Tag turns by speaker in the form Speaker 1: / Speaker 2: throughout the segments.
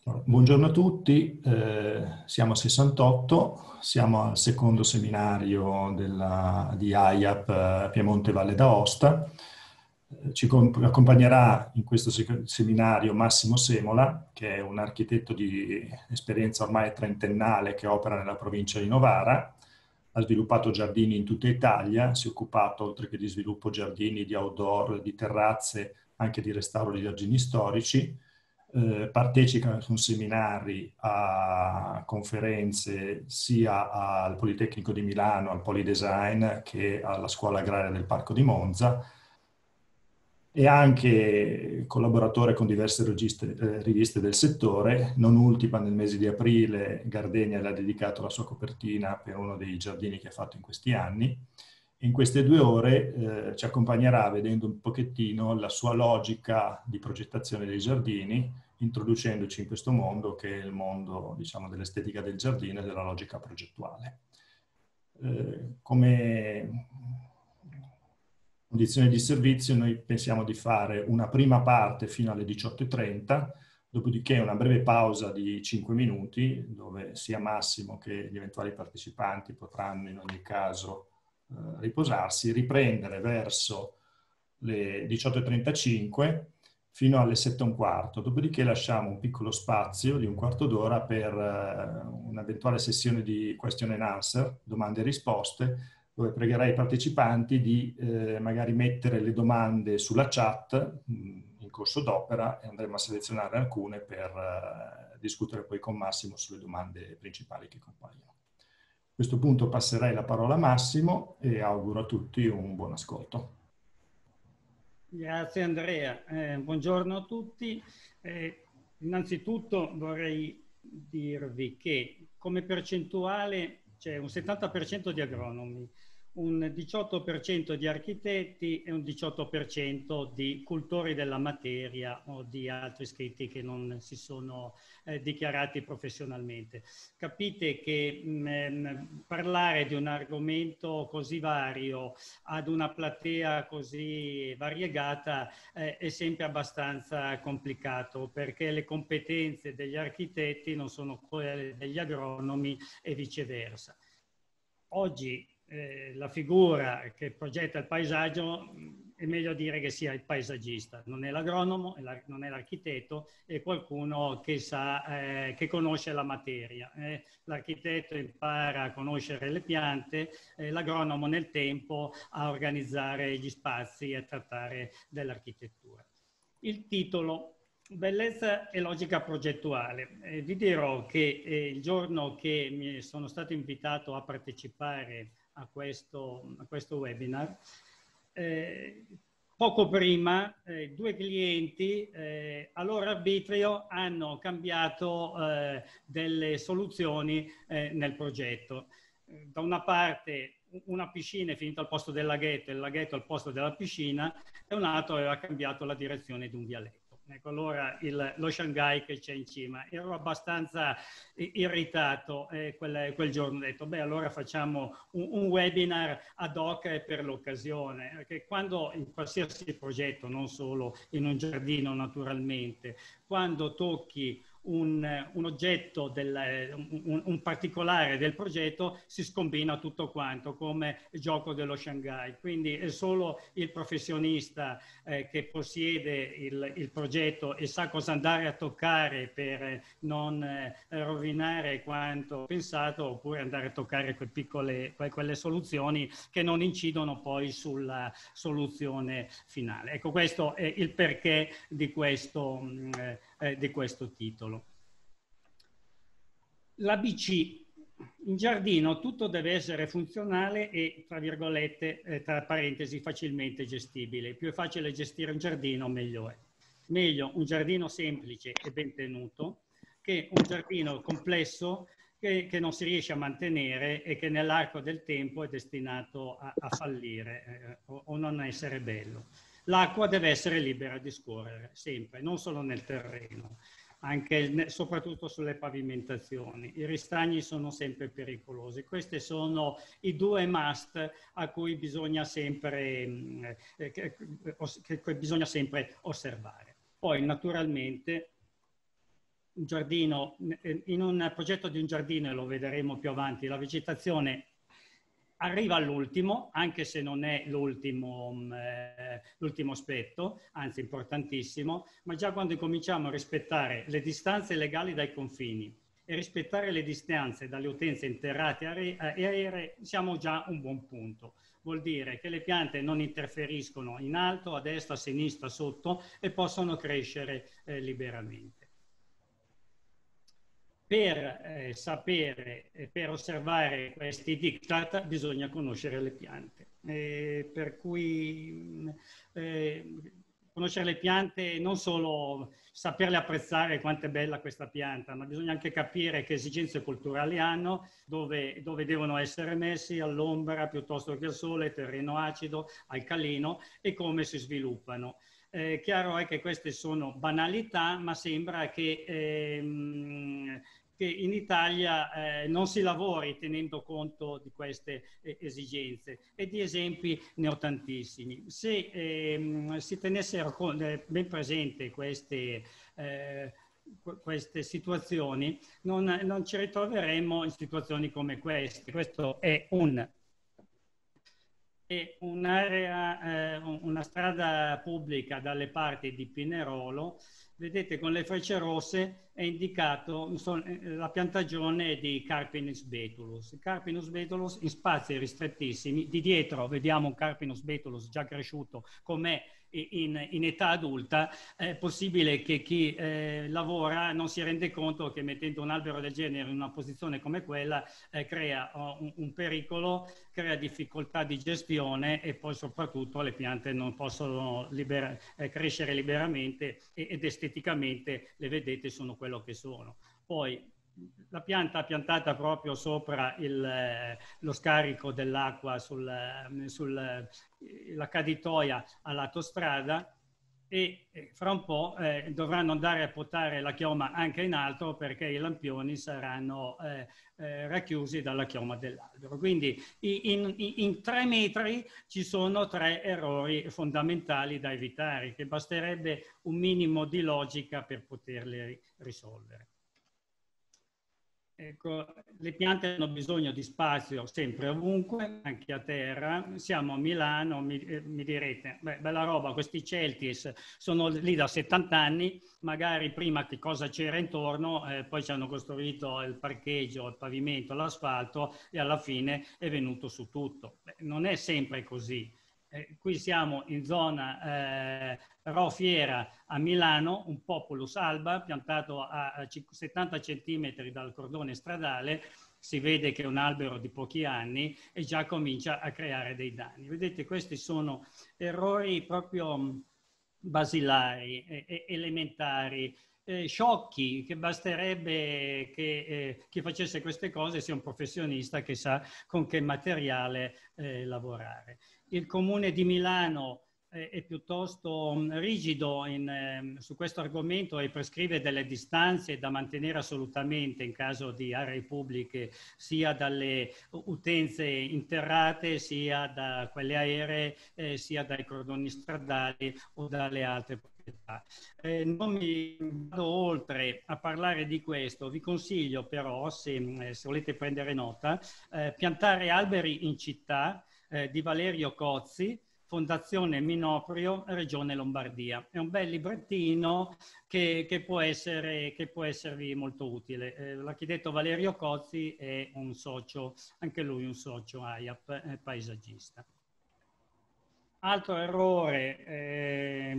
Speaker 1: Buongiorno a tutti, siamo a 68, siamo al secondo seminario di AIAP Piemonte Valle d'Aosta. Accompagnerà in questo seminario Massimo Semola, che è un architetto di esperienza ormai trentennale che opera nella provincia di Novara. Ha sviluppato giardini in tutta Italia, si è occupato oltre che di sviluppo giardini, di outdoor, di terrazze, anche di restauro di giardini storici. Partecipa con seminari, a conferenze sia al Politecnico di Milano, al Polidesign, che alla Scuola Agraria del Parco di Monza. È anche collaboratore con diverse riviste del settore. Non ultima, nel mese di aprile, Gardenia le ha dedicato la sua copertina per uno dei giardini che ha fatto in questi anni. In queste 2 ore ci accompagnerà vedendo un pochettino la sua logica di progettazione dei giardini, introducendoci in questo mondo che è il mondo, diciamo, dell'estetica del giardino e della logica progettuale. Come condizioni di servizio noi pensiamo di fare una prima parte fino alle 18:30, dopodiché una breve pausa di 5 minuti dove sia Massimo che gli eventuali partecipanti potranno in ogni caso riposarsi, riprendere verso le 18:35 fino alle 7:15, dopodiché lasciamo un piccolo spazio di un quarto d'ora per un'eventuale sessione di question and answer, domande e risposte, dove pregherei i partecipanti di magari mettere le domande sulla chat in corso d'opera e andremo a selezionare alcune per discutere poi con Massimo sulle domande principali che compaiono. A questo punto passerei la parola a Massimo e auguro a tutti un buon ascolto.
Speaker 2: Grazie Andrea, buongiorno a tutti. Innanzitutto vorrei dirvi che come percentuale c'è un 70% di agronomi, un 18% di architetti e un 18% di cultori della materia o di altri iscritti che non si sono dichiarati professionalmente. Capite che parlare di un argomento così vario ad una platea così variegata è sempre abbastanza complicato, perché le competenze degli architetti non sono quelle degli agronomi e viceversa. Oggi la figura che progetta il paesaggio è meglio dire che sia il paesaggista, non è l'agronomo, non è l'architetto, è qualcuno che sa, che conosce la materia. L'architetto impara a conoscere le piante, l'agronomo nel tempo a organizzare gli spazi e a trattare dell'architettura. Il titolo: bellezza e logica progettuale. Vi dirò che il giorno che mi sono stato invitato a partecipare a questo webinar, poco prima 2 clienti a loro arbitrio hanno cambiato delle soluzioni nel progetto. Da una parte una piscina è finita al posto del laghetto e il laghetto al posto della piscina, e un altro aveva cambiato la direzione di un vialetto. Ecco, allora lo Shanghai che c'è in cima, ero abbastanza irritato quel giorno. Ho detto, beh, allora facciamo un webinar ad hoc per l'occasione, perché quando in qualsiasi progetto, non solo in un giardino naturalmente, quando tocchi un oggetto, un particolare del progetto, si scombina tutto quanto, come il gioco dello Shanghai. Quindi è solo il professionista che possiede il progetto e sa cosa andare a toccare per non rovinare quanto pensato, oppure andare a toccare quelle soluzioni che non incidono poi sulla soluzione finale. Ecco, questo è il perché di questo titolo. L'ABC. In giardino tutto deve essere funzionale e, tra virgolette, tra parentesi, facilmente gestibile. Più è facile gestire un giardino, meglio è. Meglio un giardino semplice e ben tenuto che un giardino complesso che non si riesce a mantenere e che nell'arco del tempo è destinato a fallire o non essere bello. L'acqua deve essere libera di scorrere, sempre, non solo nel terreno, anche soprattutto sulle pavimentazioni. I ristagni sono sempre pericolosi. Questi sono i 2 must a cui bisogna sempre, che bisogna sempre osservare. Poi naturalmente un giardino, in un progetto di un giardino, e lo vedremo più avanti, la vegetazione arriva all'ultimo, anche se non è l'ultimo aspetto, anzi importantissimo, ma già quando cominciamo a rispettare le distanze legali dai confini e rispettare le distanze dalle utenze interrate e aeree, siamo già a un buon punto. Vuol dire che le piante non interferiscono in alto, a destra, a sinistra, sotto e possono crescere liberamente. Per sapere e per osservare questi diktat bisogna conoscere le piante. Per cui conoscere le piante, non solo saperle apprezzare quanto è bella questa pianta, ma bisogna anche capire che esigenze culturali hanno, dove devono essere messi, all'ombra piuttosto che al sole, terreno acido, alcalino, e come si sviluppano. Chiaro è che queste sono banalità, ma sembra che in Italia non si lavori tenendo conto di queste esigenze, e di esempi ne ho tantissimi. Se si tenessero ben presente queste situazioni, non ci ritroveremmo in situazioni come queste. Questo è un'area, una strada pubblica dalle parti di Pinerolo. Vedete, con le frecce rosse è indicato la piantagione di Carpinus betulus. Carpinus betulus in spazi ristrettissimi. Di dietro vediamo un Carpinus betulus già cresciuto com'è in età adulta. È possibile che chi lavora non si rende conto che mettendo un albero del genere in una posizione come quella crea un pericolo, crea difficoltà di gestione, e poi soprattutto le piante non possono crescere liberamente, ed esteticamente le vedete sono quello che sono. Poi la pianta piantata proprio sopra lo scarico dell'acqua sulla caditoia all'autostrada, e fra un po' dovranno andare a potare la chioma anche in alto, perché i lampioni saranno racchiusi dalla chioma dell'albero. Quindi in 3 metri ci sono 3 errori fondamentali da evitare, che basterebbe un minimo di logica per poterli risolvere. Ecco, le piante hanno bisogno di spazio sempre, ovunque, anche a terra. Siamo a Milano, mi direte, beh, bella roba, questi Celtis sono lì da 70 anni, magari prima che cosa c'era intorno, poi ci hanno costruito il parcheggio, il pavimento, l'asfalto, e alla fine è venuto su tutto. Beh, non è sempre così. Qui siamo in zona Rho Fiera a Milano, un Populus alba piantato a 70 centimetri dal cordone stradale. Si vede che è un albero di pochi anni e già comincia a creare dei danni. Vedete, questi sono errori proprio basilari, elementari, sciocchi, che basterebbe che chi facesse queste cose sia un professionista che sa con che materiale lavorare. Il Comune di Milano è piuttosto rigido su questo argomento e prescrive delle distanze da mantenere assolutamente in caso di aree pubbliche, sia dalle utenze interrate, sia da quelle aeree, sia dai cordoni stradali o dalle altre proprietà. Non mi vado oltre a parlare di questo, vi consiglio però, se volete prendere nota, piantare alberi in città, di Valerio Cozzi, Fondazione Minoprio, Regione Lombardia. È un bel librettino che può esservi molto utile. L'architetto Valerio Cozzi è un socio, anche lui un socio AIAP, paesaggista. Altro errore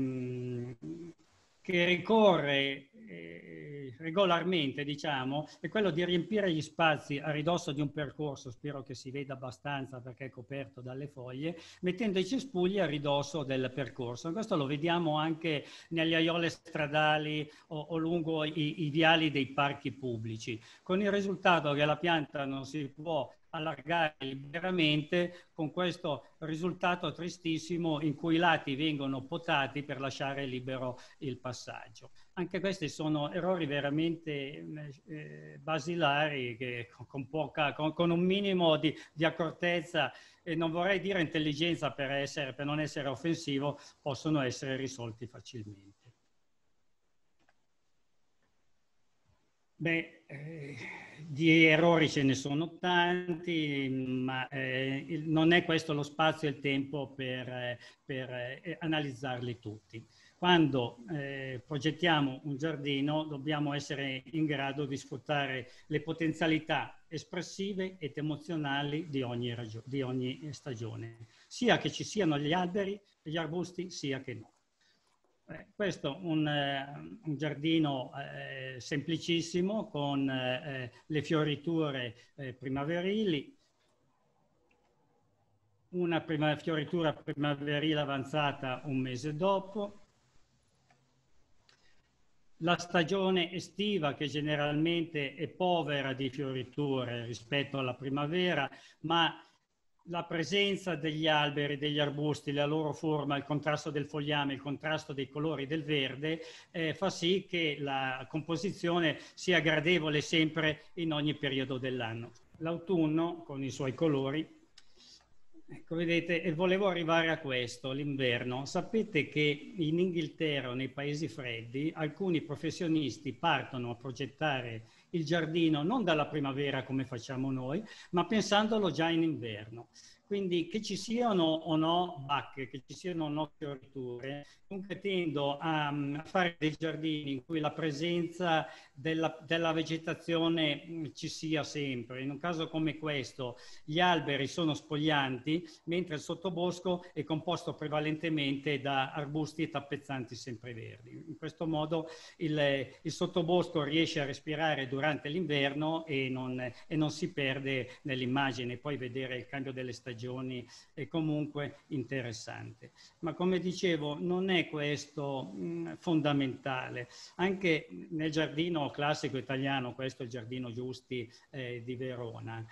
Speaker 2: che ricorre regolarmente, diciamo, è quello di riempire gli spazi a ridosso di un percorso, spero che si veda abbastanza perché è coperto dalle foglie, mettendo i cespugli a ridosso del percorso. Questo lo vediamo anche nelle aiole stradali o lungo i viali dei parchi pubblici, con il risultato che la pianta non si può allargare liberamente, con questo risultato tristissimo in cui i lati vengono potati per lasciare libero il passaggio. Anche questi sono errori veramente basilari, che con un minimo di accortezza, e non vorrei dire intelligenza per non essere offensivo, possono essere risolti facilmente. Beh, di errori ce ne sono tanti, ma non è questo lo spazio e il tempo per analizzarli tutti. Quando progettiamo un giardino dobbiamo essere in grado di sfruttare le potenzialità espressive ed emozionali di ogni stagione, sia che ci siano gli alberi e gli arbusti, sia che no. Questo è un giardino semplicissimo con le fioriture primaverili, una fioritura primaverile avanzata un mese dopo, la stagione estiva che generalmente è povera di fioriture rispetto alla primavera, ma la presenza degli alberi, degli arbusti, la loro forma, il contrasto del fogliame, il contrasto dei colori del verde fa sì che la composizione sia gradevole sempre in ogni periodo dell'anno. L'autunno con i suoi colori, ecco, vedete, e volevo arrivare a questo, l'inverno. Sapete che in Inghilterra o nei paesi freddi alcuni professionisti partono a progettare il giardino non dalla primavera come facciamo noi, ma pensandolo già in inverno. Quindi che ci siano o no bacche, che ci siano o no fioriture, comunque tendo a fare dei giardini in cui la presenza della vegetazione ci sia sempre. In un caso come questo gli alberi sono spoglianti, mentre il sottobosco è composto prevalentemente da arbusti e tappezzanti sempreverdi. In questo modo il sottobosco riesce a respirare durante l'inverno e non si perde nell'immagine. Poi vedere il cambio delle stagioni è comunque interessante. Ma come dicevo, non è questo fondamentale. Anche nel giardino classico italiano, questo è il Giardino Giusti di Verona,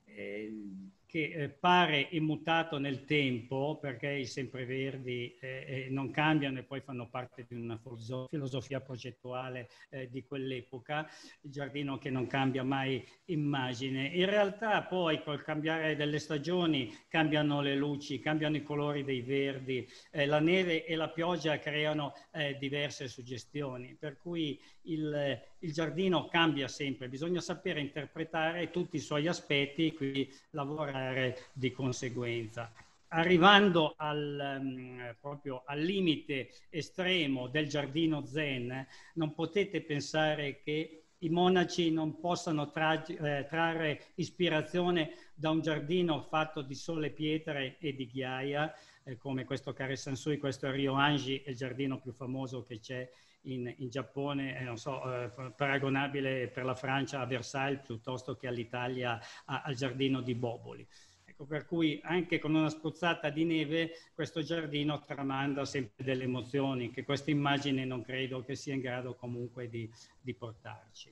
Speaker 2: che pare immutato nel tempo perché i sempreverdi non cambiano e poi fanno parte di una filosofia progettuale di quell'epoca, il giardino che non cambia mai immagine. In realtà poi col cambiare delle stagioni cambiano le luci, cambiano i colori dei verdi, la neve e la pioggia creano diverse suggestioni, per cui il giardino cambia sempre, bisogna sapere interpretare tutti i suoi aspetti, quindi lavorare di conseguenza. Arrivando proprio al limite estremo del giardino zen, non potete pensare che i monaci non possano trarre ispirazione da un giardino fatto di sole pietre e di ghiaia, come questo Kare Sansui, questo è Ryoanji, è il giardino più famoso che c'è in Giappone, non so, paragonabile per la Francia a Versailles piuttosto che all'Italia al giardino di Boboli. Ecco, per cui anche con una spruzzata di neve questo giardino tramanda sempre delle emozioni che questa immagine non credo che sia in grado comunque di portarci.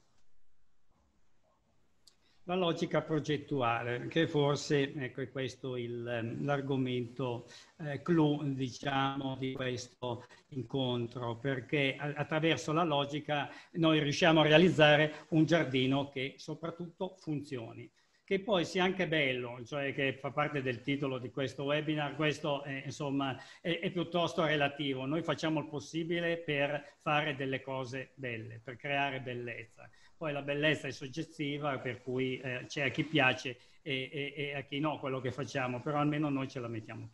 Speaker 2: La logica progettuale, che forse ecco, è questo l'argomento clou, diciamo, di questo incontro, perché attraverso la logica noi riusciamo a realizzare un giardino che soprattutto funzioni, che poi sia anche bello, cioè che fa parte del titolo di questo webinar. Questo insomma è piuttosto relativo. Noi facciamo il possibile per fare delle cose belle, per creare bellezza. Poi la bellezza è soggettiva, per cui c'è a chi piace e a chi no quello che facciamo, però almeno noi ce la mettiamo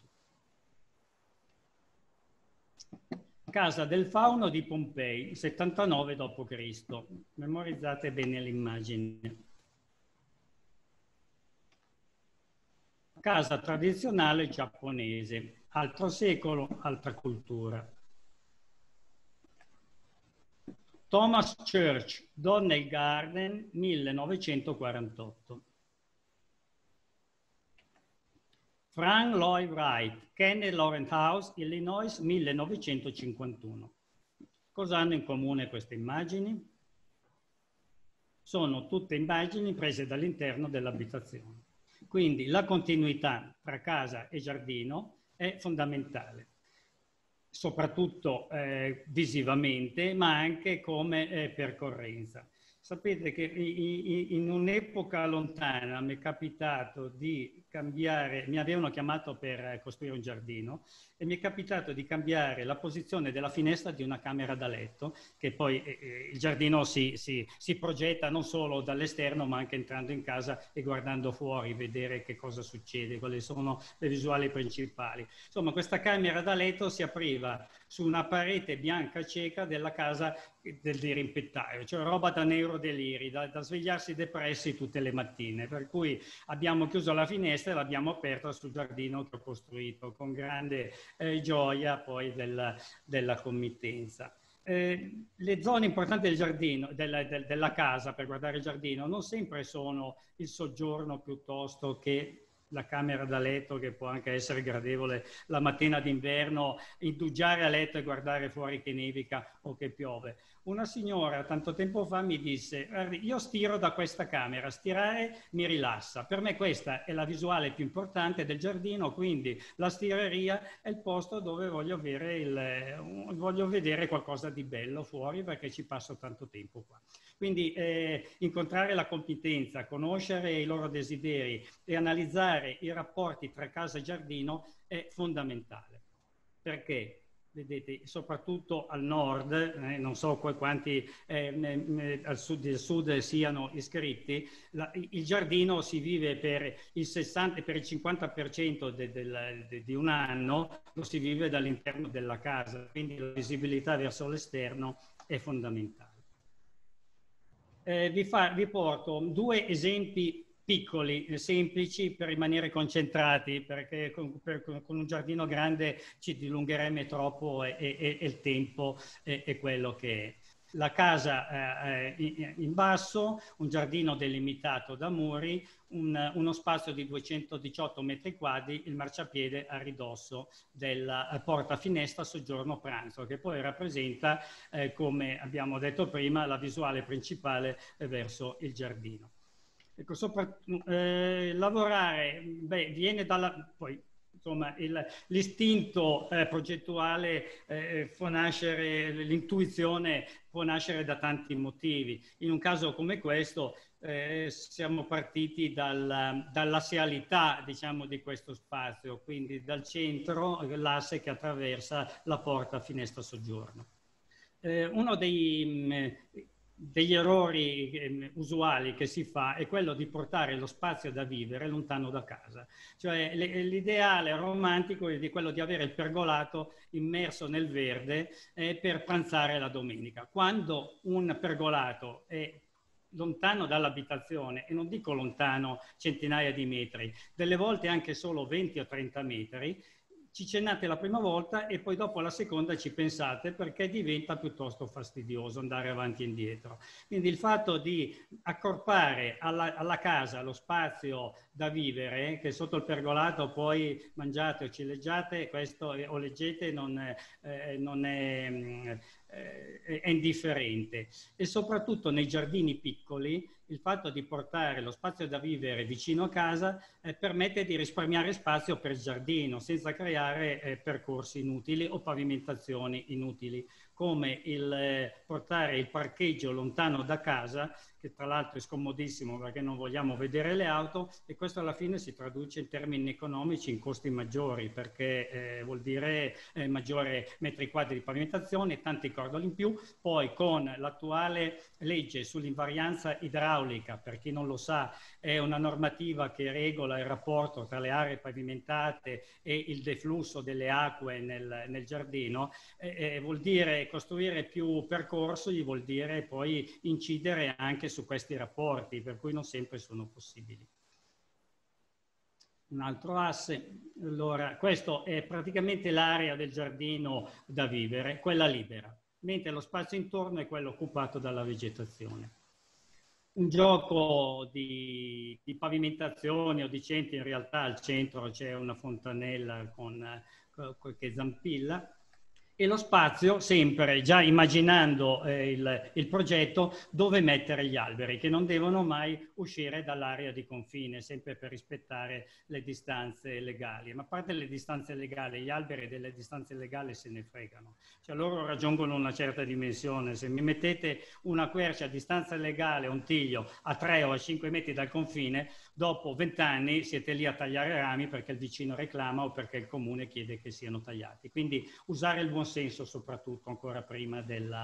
Speaker 2: tutti. Casa del Fauno di Pompei, 79 d.C. Memorizzate bene l'immagine. Casa tradizionale giapponese, altro secolo, altra cultura. Thomas Church, Donnell Garden, 1948. Frank Lloyd Wright, Kenneth Laurent House, Illinois, 1951. Cosa hanno in comune queste immagini? Sono tutte immagini prese dall'interno dell'abitazione. Quindi la continuità tra casa e giardino è fondamentale, soprattutto visivamente, ma anche come percorrenza. Sapete che in un'epoca lontana mi è capitato di cambiare, mi avevano chiamato per costruire un giardino e mi è capitato di cambiare la posizione della finestra di una camera da letto, che poi il giardino si progetta non solo dall'esterno ma anche entrando in casa e guardando fuori, vedere che cosa succede, quali sono le visuali principali. Insomma, questa camera da letto si apriva su una parete bianca cieca della casa del dirimpettaio, cioè roba da neurodeliri, da svegliarsi depressi tutte le mattine, per cui abbiamo chiuso la finestra e l'abbiamo aperta sul giardino che ho costruito con grande gioia poi della committenza. Le zone importanti del giardino, della casa per guardare il giardino non sempre sono il soggiorno piuttosto che la camera da letto, che può anche essere gradevole la mattina d'inverno, indugiare a letto e guardare fuori che nevica o che piove. Una signora tanto tempo fa mi disse: io stiro da questa camera, stirare mi rilassa, per me questa è la visuale più importante del giardino, quindi la stireria è il posto dove voglio vedere qualcosa di bello fuori, perché ci passo tanto tempo qua. Quindi incontrare la competenza, conoscere i loro desideri e analizzare i rapporti tra casa e giardino è fondamentale. Perché? Vedete, soprattutto al nord, non so quanti al sud siano iscritti, il giardino si vive per il 60, per il 50% di un anno, lo si vive dall'interno della casa, quindi la visibilità verso l'esterno è fondamentale. Vi porto due esempi piccoli, semplici, per rimanere concentrati, perché con un giardino grande ci dilungheremo troppo e il tempo è quello che è. La casa in basso, un giardino delimitato da muri, uno spazio di 218 metri quadri, il marciapiede a ridosso della porta finestra soggiorno pranzo, che poi rappresenta, come abbiamo detto prima, la visuale principale verso il giardino. Ecco, lavorare viene dalla... Poi, insomma, l'istinto progettuale può nascere, l'intuizione può nascere da tanti motivi. In un caso come questo siamo partiti dall'assialità, diciamo, di questo spazio, quindi dal centro, l'asse che attraversa la porta finestra soggiorno. Uno degli errori usuali che si fa è quello di portare lo spazio da vivere lontano da casa. Cioè l'ideale romantico è quello di avere il pergolato immerso nel verde per pranzare la domenica. Quando un pergolato è lontano dall'abitazione, e non dico lontano centinaia di metri, delle volte anche solo 20 o 30 metri, ci cennate la prima volta e poi dopo la seconda ci pensate, perché diventa piuttosto fastidioso andare avanti e indietro. Quindi il fatto di accorpare alla casa lo spazio da vivere, che sotto il pergolato poi mangiate o cileggiate, questo o leggete, è indifferente. E soprattutto nei giardini piccoli il fatto di portare lo spazio da vivere vicino a casa permette di risparmiare spazio per il giardino senza creare percorsi inutili o pavimentazioni inutili, come il portare il parcheggio lontano da casa, che tra l'altro è scomodissimo perché non vogliamo vedere le auto, e questo alla fine si traduce in termini economici in costi maggiori, perché vuol dire maggiore metri quadri di pavimentazione, tanti cordoli in più. Poi con l'attuale legge sull'invarianza idraulica, per chi non lo sa, è una normativa che regola il rapporto tra le aree pavimentate e il deflusso delle acque nel giardino, vuol dire costruire più percorsi, vuol dire poi incidere anche su questi rapporti, per cui non sempre sono possibili. Un altro asse, allora, questo è praticamente l'area del giardino da vivere, quella libera, mentre lo spazio intorno è quello occupato dalla vegetazione. Un gioco di pavimentazione o di centri, in realtà al centro c'è una fontanella con qualche zampilla, E lo spazio, sempre già immaginando il progetto, dove mettere gli alberi, che non devono mai uscire dall'area di confine, sempre per rispettare le distanze legali. Ma a parte le distanze legali, gli alberi delle distanze legali se ne fregano. Cioè loro raggiungono una certa dimensione. Se mi mettete una quercia a distanza legale, un tiglio, a 3 o a 5 metri dal confine, dopo 20 anni siete lì a tagliare rami perché il vicino reclama o perché il comune chiede che siano tagliati. Quindi usare il buon senso soprattutto ancora prima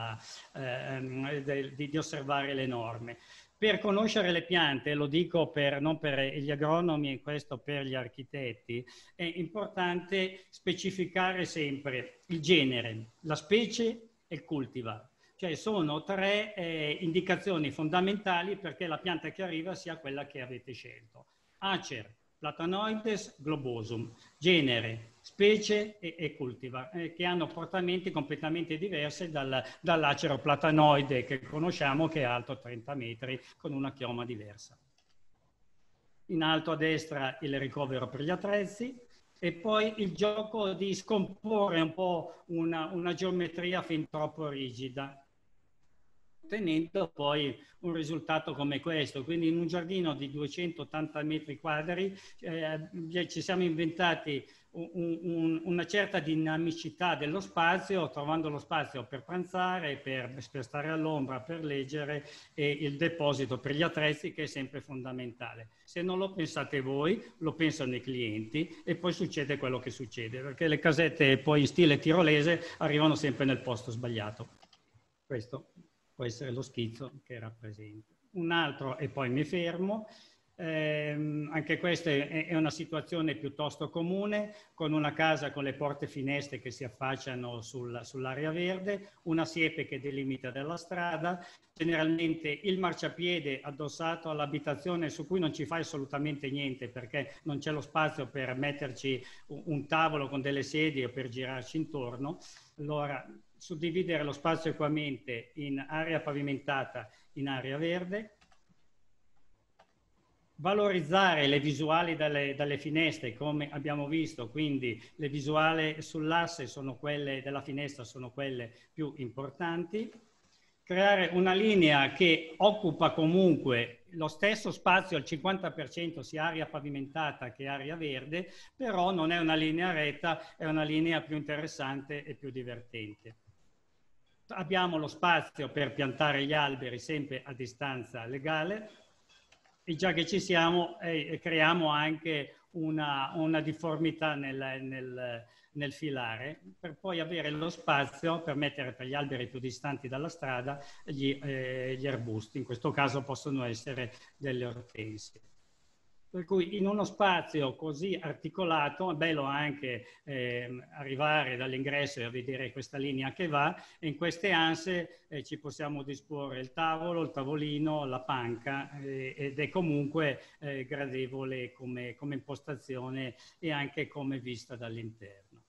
Speaker 2: di osservare le norme. Per conoscere le piante, lo dico non per gli agronomi, questo per gli architetti, è importante specificare sempre il genere, la specie e il cultivar. Cioè sono tre indicazioni fondamentali perché la pianta che arriva sia quella che avete scelto. Acer, Platanoides globosum, genere, specie e cultivar, che hanno portamenti completamente diversi dall'acero platanoide che conosciamo, che è alto 30 metri, con una chioma diversa. In alto a destra il ricovero per gli attrezzi e poi il gioco di scomporre un po' una geometria fin troppo rigida, ottenendo poi un risultato come questo. Quindi in un giardino di 280 metri quadri ci siamo inventati una certa dinamicità dello spazio, trovando lo spazio per pranzare, per stare all'ombra, per leggere, e il deposito per gli attrezzi, che è sempre fondamentale. Se non lo pensate voi, lo pensano i clienti e poi succede quello che succede, perché le casette poi in stile tirolese arrivano sempre nel posto sbagliato. Questo può essere lo schizzo che rappresenta. Un altro, e poi mi fermo, anche questa è una situazione piuttosto comune, con una casa con le porte e finestre che si affacciano sull'area verde, una siepe che delimita della strada, generalmente il marciapiede addossato all'abitazione su cui non ci fa assolutamente niente perché non c'è lo spazio per metterci un tavolo con delle sedie o per girarci intorno. Allora, suddividere lo spazio equamente in area pavimentata, in area verde, valorizzare le visuali dalle finestre, come abbiamo visto, quindi le visuali sull'asse sono quelle della finestra, sono quelle più importanti, creare una linea che occupa comunque lo stesso spazio al 50% sia area pavimentata che area verde, però non è una linea retta, è una linea più interessante e più divertente. Abbiamo lo spazio per piantare gli alberi sempre a distanza legale e già che ci siamo creiamo anche una difformità nel filare per poi avere lo spazio per mettere per gli alberi più distanti dalla strada gli arbusti. In questo caso possono essere delle ortensie. Per cui in uno spazio così articolato è bello anche arrivare dall'ingresso e a vedere questa linea che va, e in queste anse ci possiamo disporre il tavolo, il tavolino, la panca, ed è comunque gradevole come impostazione e anche come vista dall'interno.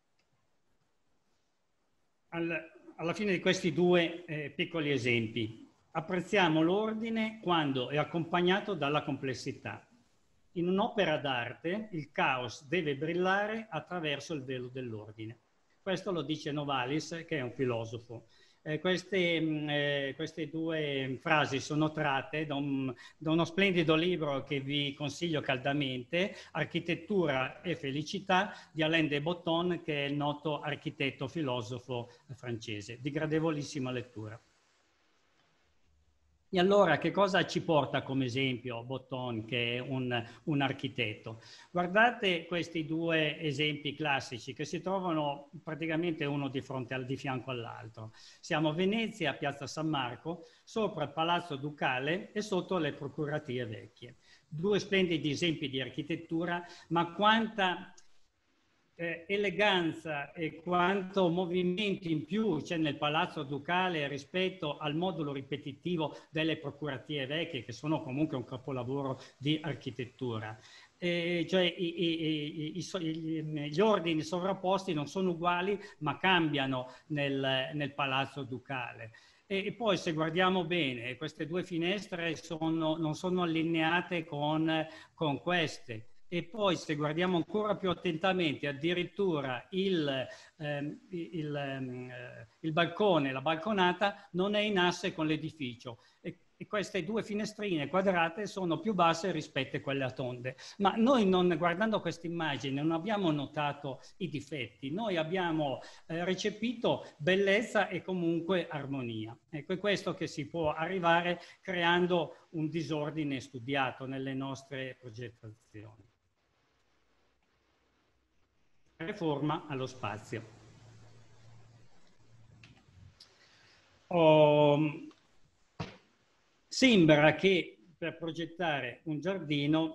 Speaker 2: Alla fine di questi due piccoli esempi, apprezziamo l'ordine quando è accompagnato dalla complessità. In un'opera d'arte il caos deve brillare attraverso il velo dell'ordine. Questo lo dice Novalis, che è un filosofo. Queste due frasi sono tratte da uno splendido libro che vi consiglio caldamente, Architettura e felicità, di Alain de Botton, che è il noto architetto filosofo francese, di gradevolissima lettura. E allora che cosa ci porta come esempio Botton, che è un architetto? Guardate questi due esempi classici che si trovano praticamente uno di fianco all'altro. Siamo a Venezia, a Piazza San Marco, sopra il Palazzo Ducale e sotto le Procuratie Vecchie. Due splendidi esempi di architettura, ma quanta eleganza e quanto movimento in più c'è nel Palazzo Ducale rispetto al modulo ripetitivo delle Procuratie Vecchie, che sono comunque un capolavoro di architettura. Cioè gli ordini sovrapposti non sono uguali, ma cambiano nel Palazzo Ducale. E poi se guardiamo bene, queste due finestre non sono allineate con queste. e poi se guardiamo ancora più attentamente addirittura il balcone, la balconata non è in asse con l'edificio e queste due finestrine quadrate sono più basse rispetto a quelle a tonde. Ma noi guardando questa immagine non abbiamo notato i difetti, noi abbiamo recepito bellezza e comunque armonia. Ecco, è questo che si può arrivare creando un disordine studiato nelle nostre progettazioni. Forma allo spazio. Sembra che per progettare un giardino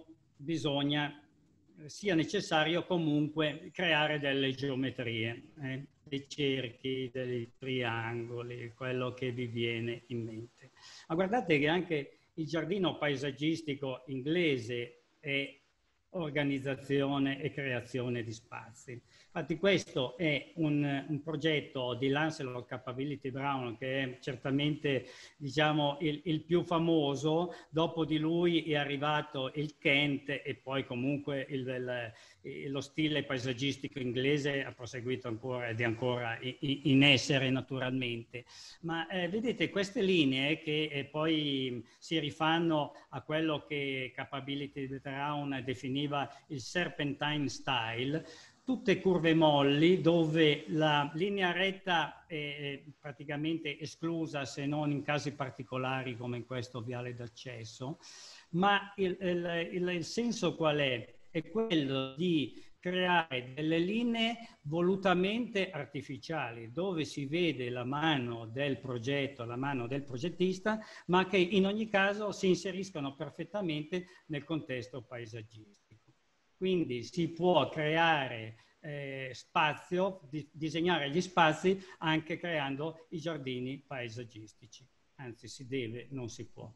Speaker 2: sia necessario comunque creare delle geometrie, dei cerchi, dei triangoli, quello che vi viene in mente. Ma guardate che anche il giardino paesaggistico inglese è organizzazione e creazione di spazi. Infatti questo è un progetto di Lancelot Capability Brown che è certamente, diciamo, il più famoso. Dopo di lui è arrivato il Kent e poi comunque lo stile paesaggistico inglese ha proseguito ancora ed è ancora in essere naturalmente. Ma vedete queste linee che poi si rifanno a quello che Capability Brown definiva il serpentine style, tutte curve molli dove la linea retta è praticamente esclusa se non in casi particolari come in questo viale d'accesso, ma il senso qual è? È quello di creare delle linee volutamente artificiali dove si vede la mano del progetto, la mano del progettista, ma che in ogni caso si inseriscono perfettamente nel contesto paesaggistico. Quindi si può creare spazio, disegnare gli spazi anche creando i giardini paesaggistici. Anzi, si deve, non si può.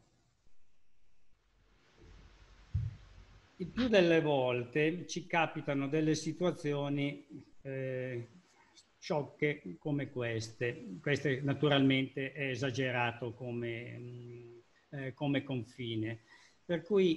Speaker 2: Il più delle volte ci capitano delle situazioni sciocche come queste. Queste naturalmente è esagerato come confine. Per cui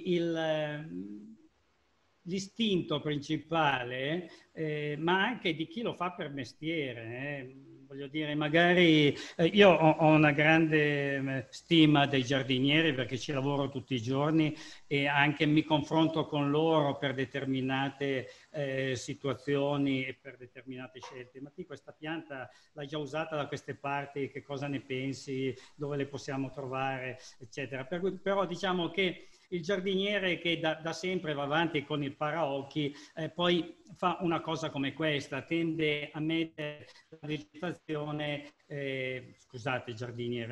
Speaker 2: l'istinto principale, ma anche di chi lo fa per mestiere, voglio dire, magari io ho una grande stima dei giardinieri perché ci lavoro tutti i giorni e anche mi confronto con loro per determinate situazioni e per determinate scelte. Ma ti questa pianta l'hai già usata da queste parti, che cosa ne pensi, dove le possiamo trovare, eccetera. Però diciamo che il giardiniere che da sempre va avanti con il paraocchi poi fa una cosa come questa, tende a mettere la vegetazione, scusate giardiniere,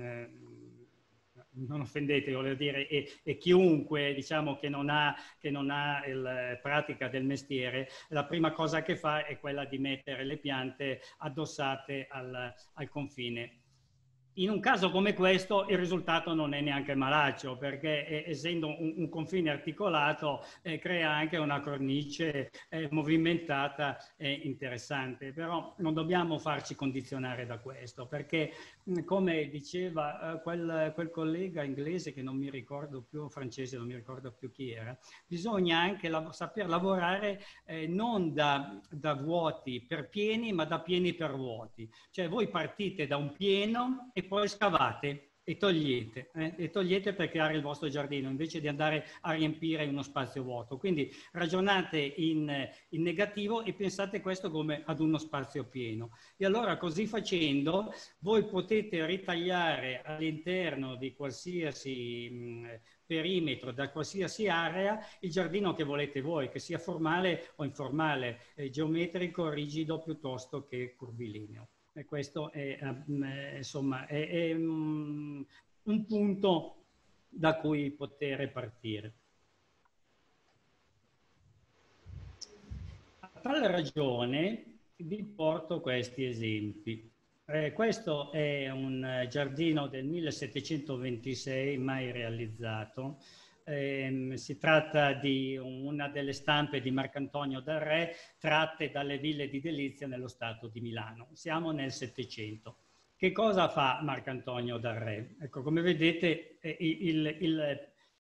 Speaker 2: non offendete, voglio dire, e chiunque diciamo che non ha la pratica del mestiere, la prima cosa che fa è quella di mettere le piante addossate al confine. In un caso come questo il risultato non è neanche malaccio, perché essendo un confine articolato crea anche una cornice movimentata e interessante, però non dobbiamo farci condizionare da questo, perché come diceva quel collega inglese che non mi ricordo più, francese non mi ricordo più chi era, bisogna anche saper lavorare non da vuoti per pieni, ma da pieni per vuoti. Cioè voi partite da un pieno e poi scavate e togliete per creare il vostro giardino invece di andare a riempire uno spazio vuoto. Quindi ragionate in negativo e pensate questo come ad uno spazio pieno. E allora così facendo voi potete ritagliare all'interno di qualsiasi perimetro, da qualsiasi area, il giardino che volete voi, che sia formale o informale, geometrico, rigido piuttosto che curvilineo. E questo è, insomma, è un punto da cui poter partire. A tale ragione vi porto questi esempi. Questo è un giardino del 1726, mai realizzato. Si tratta di una delle stampe di Marcantonio del Re tratte dalle ville di Delizia nello stato di Milano. Siamo nel Settecento. Che cosa fa Marcantonio del Re? Ecco, come vedete il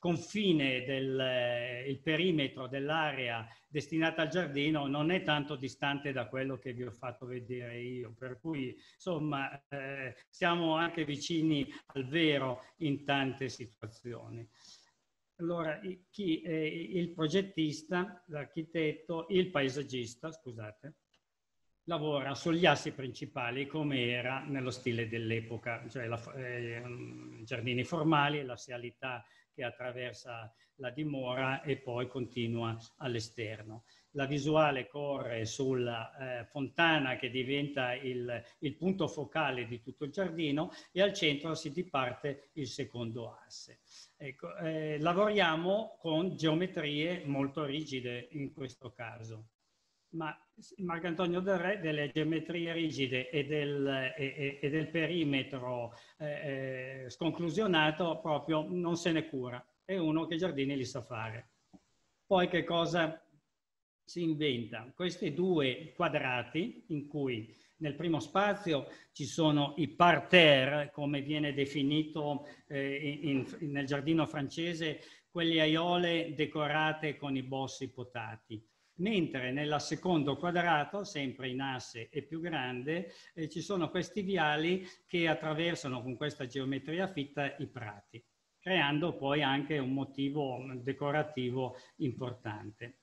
Speaker 2: confine il perimetro dell'area destinata al giardino non è tanto distante da quello che vi ho fatto vedere io, per cui insomma siamo anche vicini al vero in tante situazioni. Allora, chi è il progettista, l'architetto, il paesaggista, scusate, lavora sugli assi principali come era nello stile dell'epoca, cioè giardini formali, la sialità che attraversa la dimora e poi continua all'esterno. La visuale corre sulla fontana che diventa il punto focale di tutto il giardino e al centro si diparte il secondo asse. Ecco, lavoriamo con geometrie molto rigide in questo caso, ma Marcantonio Del Re delle geometrie rigide e del perimetro sconclusionato proprio non se ne cura. È uno che giardini li sa fare. Poi che cosa si inventa? Questi due quadrati in cui nel primo spazio ci sono i parterre, come viene definito nel giardino francese, quelle aiole decorate con i bossi potati. Mentre nel secondo quadrato, sempre in asse e più grande, ci sono questi viali che attraversano con questa geometria fitta i prati, creando poi anche un motivo decorativo importante.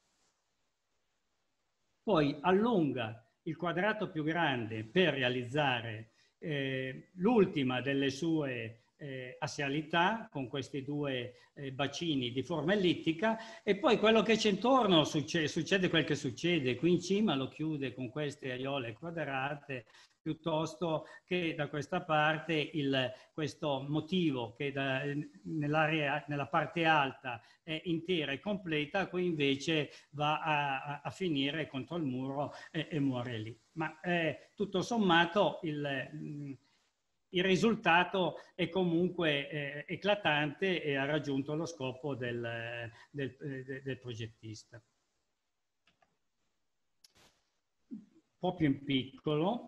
Speaker 2: Poi allunga il quadrato più grande per realizzare l'ultima delle sue assialità con questi due bacini di forma ellittica, e poi quello che c'è intorno succede quel che succede. Qui in cima lo chiude con queste aiole quadrate, piuttosto che da questa parte questo motivo che nella parte alta è intera e completa, qui invece va a finire contro il muro e muore lì. Ma tutto sommato il risultato è comunque eclatante e ha raggiunto lo scopo del progettista. Un po' più in piccolo,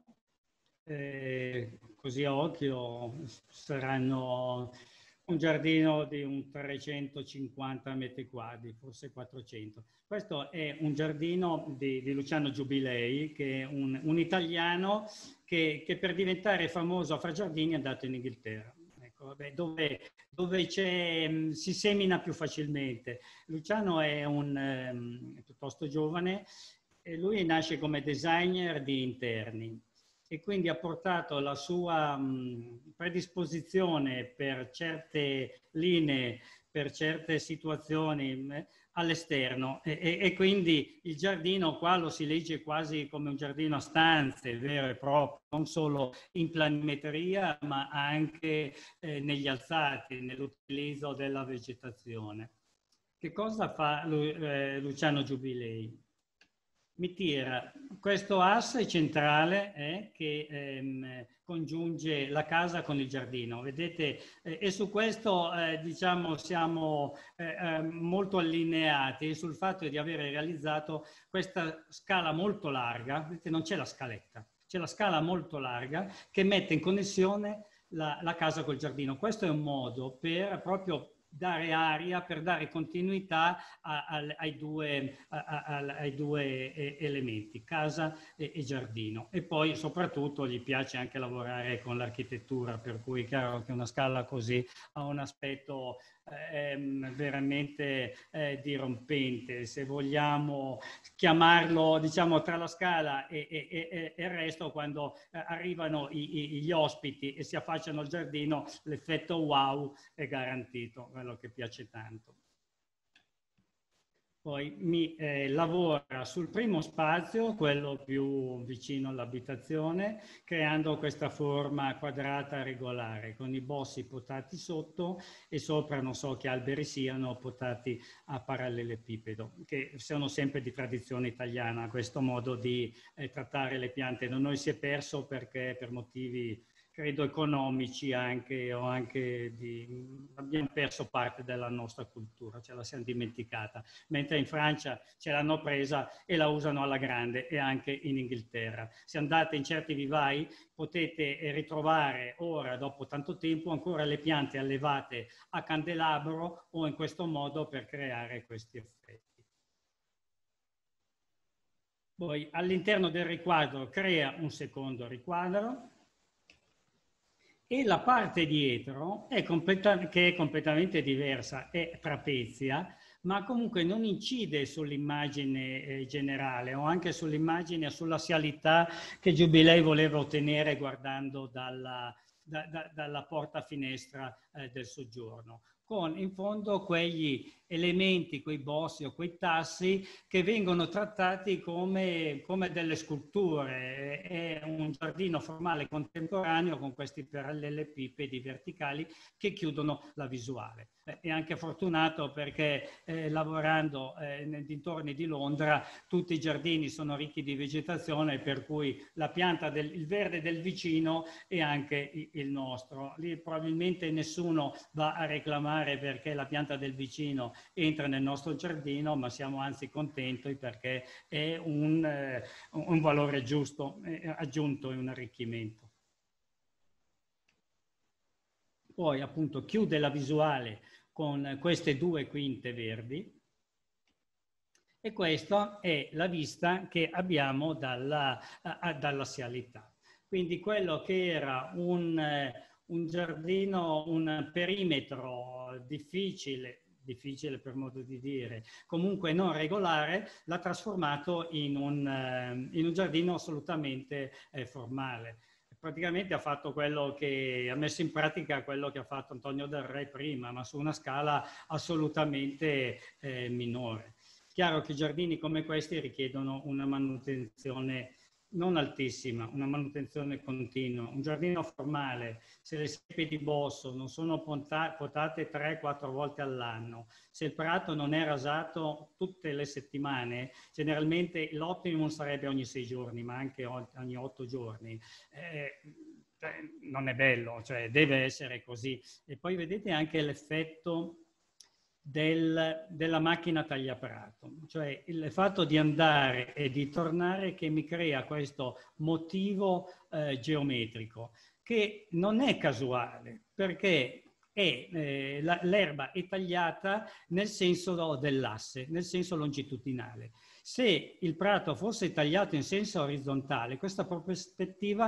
Speaker 2: così a occhio saranno un giardino di un 350 metri quadri, forse 400. Questo è un giardino di Luciano Giubilei, che è un italiano che per diventare famoso a fare giardini è andato in Inghilterra. Ecco, vabbè, dove si semina più facilmente. Luciano è piuttosto giovane e lui nasce come designer di interni e quindi ha portato la sua predisposizione per certe linee, per certe situazioni all'esterno e quindi il giardino qua lo si legge quasi come un giardino a stanze vero e proprio, non solo in planimetria ma anche negli alzati, nell'utilizzo della vegetazione. Che cosa fa Luciano Giubilei? Mi tira questo asse centrale che congiunge la casa con il giardino, vedete? E su questo diciamo siamo molto allineati sul fatto di aver realizzato questa scala molto larga, vedete, non c'è la scaletta, c'è la scala molto larga che mette in connessione la casa col giardino. Questo è un modo per proprio dare aria, per dare continuità ai due elementi, casa e giardino. E poi soprattutto gli piace anche lavorare con l'architettura, per cui è chiaro che una scala così ha un aspetto veramente dirompente, se vogliamo chiamarlo, diciamo, tra la scala e il resto. Quando arrivano gli ospiti e si affacciano al giardino, l'effetto wow è garantito, quello che piace tanto. Poi lavora sul primo spazio, quello più vicino all'abitazione, creando questa forma quadrata regolare, con i bossi potati sotto e sopra non so che alberi siano potati a parallelepipedo, che sono sempre di tradizione italiana, questo modo di trattare le piante. Da noi si è perso perché per motivi credo economici anche, o anche abbiamo perso parte della nostra cultura, ce la siamo dimenticata, mentre in Francia ce l'hanno presa e la usano alla grande, e anche in Inghilterra. Se andate in certi vivai potete ritrovare ora, dopo tanto tempo, ancora le piante allevate a candelabro o in questo modo per creare questi effetti. Poi all'interno del riquadro crea un secondo riquadro, e la parte dietro che è completamente diversa, è trapezia, ma comunque non incide sull'immagine generale, o anche sull'immagine, sulla sialità che Giubilei voleva ottenere guardando dalla porta finestra del soggiorno, con in fondo quegli elementi, quei bossi o quei tassi che vengono trattati come delle sculture. È un giardino formale contemporaneo con questi parallelepipedi verticali che chiudono la visuale. È anche fortunato perché lavorando nei dintorni di Londra tutti i giardini sono ricchi di vegetazione, per cui la pianta il verde del vicino è anche il nostro. Lì probabilmente nessuno va a reclamare perché la pianta del vicino entra nel nostro giardino, ma siamo anzi contenti perché è un valore giusto, aggiunto e un arricchimento. Poi appunto chiude la visuale con queste due quinte verdi, e questa è la vista che abbiamo dalla sialità. Quindi quello che era un giardino, un perimetro difficile per modo di dire, comunque non regolare, l'ha trasformato in un giardino assolutamente formale. Praticamente ha fatto ha messo in pratica quello che ha fatto Antonio del Re prima, ma su una scala assolutamente minore. Chiaro che giardini come questi richiedono una manutenzione non altissima, una manutenzione continua. Un giardino formale, se le siepi di bosso non sono potate 3-4 volte all'anno, se il prato non è rasato tutte le settimane, generalmente l'optimum sarebbe ogni 6 giorni, ma anche ogni 8 giorni. Non è bello, cioè deve essere così. E poi vedete anche l'effetto della macchina tagliaprato, cioè il fatto di andare e di tornare che mi crea questo motivo geometrico che non è casuale, perché l'erba è tagliata nel senso dell'asse, nel senso longitudinale. Se il prato fosse tagliato in senso orizzontale, questa prospettiva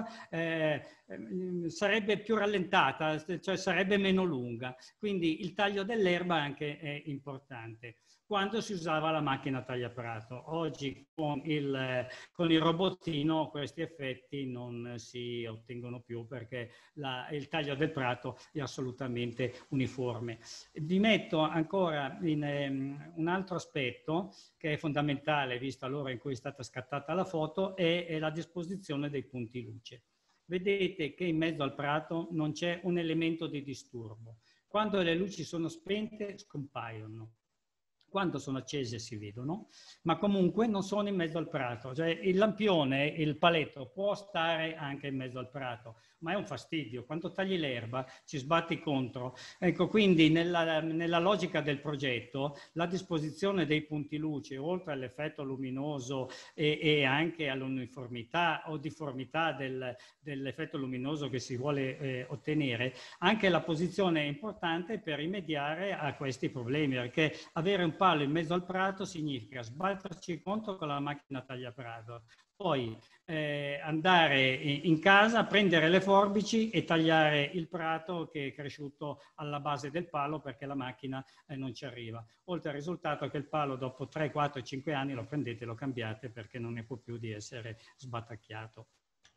Speaker 2: sarebbe più rallentata, cioè sarebbe meno lunga. Quindi il taglio dell'erba anche è importante. Quando si usava la macchina tagliaprato, oggi con il robottino questi effetti non si ottengono più perché il taglio del prato è assolutamente uniforme. Vi metto ancora in un altro aspetto che è fondamentale vista l'ora in cui è stata scattata la foto, è la disposizione dei punti luce. Vedete che in mezzo al prato non c'è un elemento di disturbo. Quando le luci sono spente scompaiono. Quando sono accese si vedono, ma comunque non sono in mezzo al prato. Cioè, il lampione, il paletto può stare anche in mezzo al prato, ma è un fastidio. Quando tagli l'erba ci sbatti contro. Ecco, quindi nella logica del progetto, la disposizione dei punti luce, oltre all'effetto luminoso e anche all'uniformità o difformità dell'effetto luminoso che si vuole ottenere, anche la posizione è importante per rimediare a questi problemi, perché avere un palo in mezzo al prato significa sbatterci contro con la macchina tagliaprato, poi andare in casa, prendere le forbici e tagliare il prato che è cresciuto alla base del palo perché la macchina non ci arriva. Oltre al risultato che il palo dopo 3, 4, 5 anni lo prendete e lo cambiate perché non ne può più di essere sbatacchiato.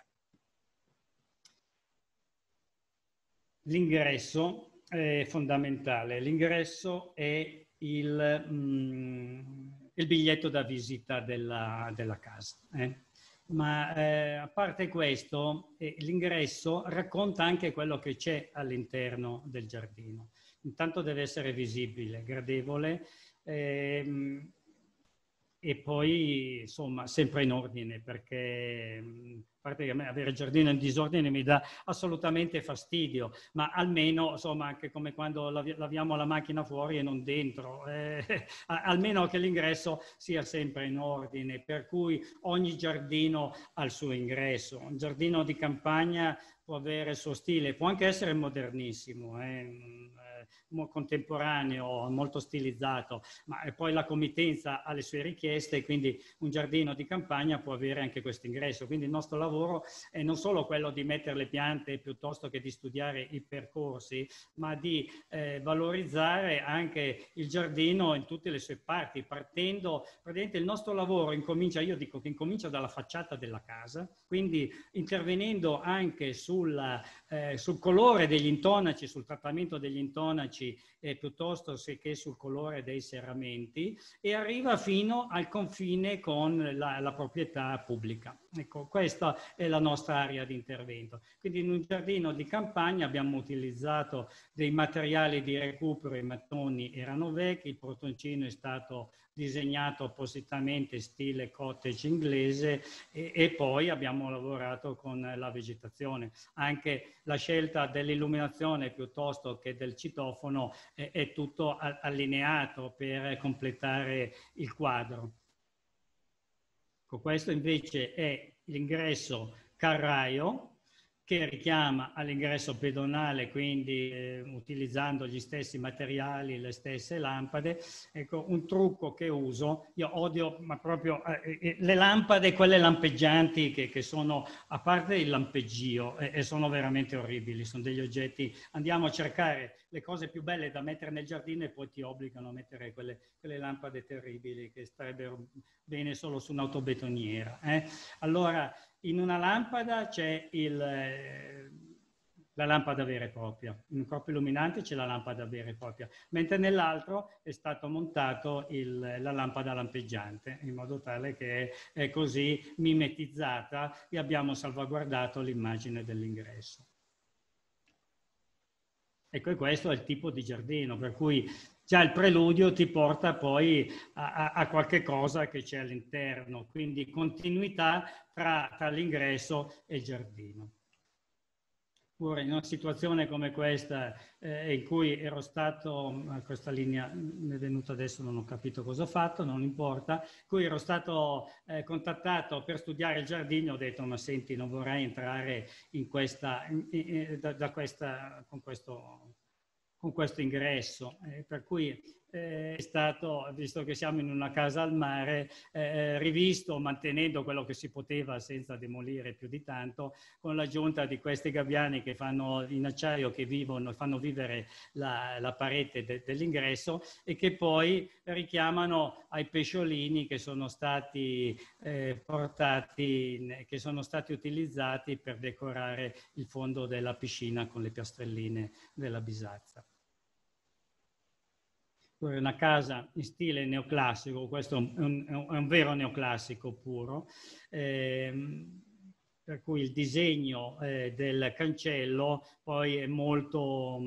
Speaker 2: L'ingresso è fondamentale. L'ingresso è il biglietto da visita della casa. Ma a parte questo, l'ingresso racconta anche quello che c'è all'interno del giardino. Intanto deve essere visibile, gradevole, E poi, insomma, sempre in ordine, perché a parte che a me avere il giardino in disordine mi dà assolutamente fastidio, ma almeno, insomma, anche come quando laviamo la macchina fuori e non dentro, almeno che l'ingresso sia sempre in ordine, per cui ogni giardino ha il suo ingresso. Un giardino di campagna può avere il suo stile, può anche essere modernissimo, contemporaneo, molto stilizzato, ma poi la committenza ha le sue richieste, quindi un giardino di campagna può avere anche questo ingresso. Quindi il nostro lavoro è non solo quello di mettere le piante piuttosto che di studiare i percorsi, ma di valorizzare anche il giardino in tutte le sue parti, partendo, praticamente il nostro lavoro incomincia, io dico che incomincia dalla facciata della casa, quindi intervenendo anche sul colore degli intonaci, sul trattamento degli intonaci, piuttosto che sul colore dei serramenti, e arriva fino al confine con la proprietà pubblica. Ecco, questa è la nostra area di intervento. Quindi in un giardino di campagna abbiamo utilizzato dei materiali di recupero, i mattoni erano vecchi, il portoncino è stato disegnato appositamente stile cottage inglese e poi abbiamo lavorato con la vegetazione. Anche la scelta dell'illuminazione piuttosto che del citofono è tutto allineato per completare il quadro. Questo invece è l'ingresso carraio, che richiama all'ingresso pedonale, quindi utilizzando gli stessi materiali, le stesse lampade. Ecco, un trucco che uso, io odio ma proprio le lampade, quelle lampeggianti che sono, a parte il lampeggio, e sono veramente orribili, sono degli oggetti, andiamo a cercare le cose più belle da mettere nel giardino e poi ti obbligano a mettere quelle lampade terribili che starebbero bene solo su un'autobetoniera. Allora, in una lampada c'è la lampada vera e propria, in un corpo illuminante c'è la lampada vera e propria, mentre nell'altro è stato montato la lampada lampeggiante, in modo tale che è così mimetizzata e abbiamo salvaguardato l'immagine dell'ingresso. Ecco, e questo è il tipo di giardino, per cui già il preludio ti porta poi a qualche cosa che c'è all'interno, quindi continuità tra l'ingresso e il giardino. Ora, in una situazione come questa, in cui ero stato, questa linea mi è venuta adesso, non ho capito cosa ho fatto, non importa, in cui ero stato contattato per studiare il giardino, ho detto, ma senti, non vorrei entrare in questa, con questo ingresso, per cui è stato, visto che siamo in una casa al mare, rivisto mantenendo quello che si poteva senza demolire più di tanto, con l'aggiunta di questi gabbiani che fanno in acciaio, che fanno vivere la parete dell'ingresso e che poi richiamano ai pesciolini che sono stati portati, che sono stati utilizzati per decorare il fondo della piscina con le piastrelline della bisazza. Una casa in stile neoclassico, questo è un vero neoclassico puro, per cui il disegno del cancello poi è molto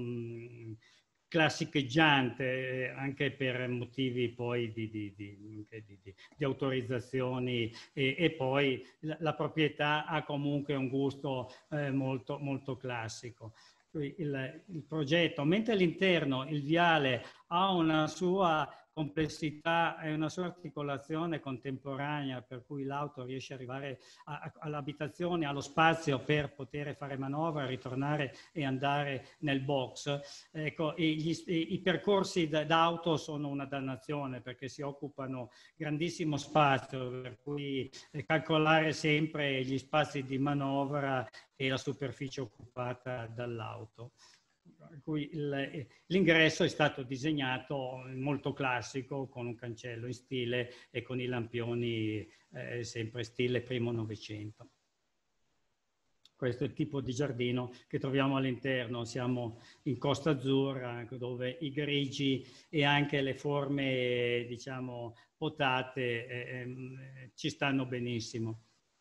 Speaker 2: classicheggiante, anche per motivi poi di autorizzazioni e poi la proprietà ha comunque un gusto molto, molto classico. Il progetto, mentre all'interno il viale ha una sua complessità e una sua articolazione contemporanea, per cui l'auto riesce ad arrivare all'abitazione, allo spazio per poter fare manovra, ritornare e andare nel box. Ecco, i percorsi d'auto sono una dannazione perché si occupano grandissimo spazio, per cui calcolare sempre gli spazi di manovra e la superficie occupata dall'auto. L'ingresso è stato disegnato molto classico, con un cancello in stile e con i lampioni sempre stile primo Novecento. Questo è il tipo di giardino che troviamo all'interno. Siamo in Costa Azzurra, dove i grigi e anche le forme, diciamo, potate ci stanno benissimo.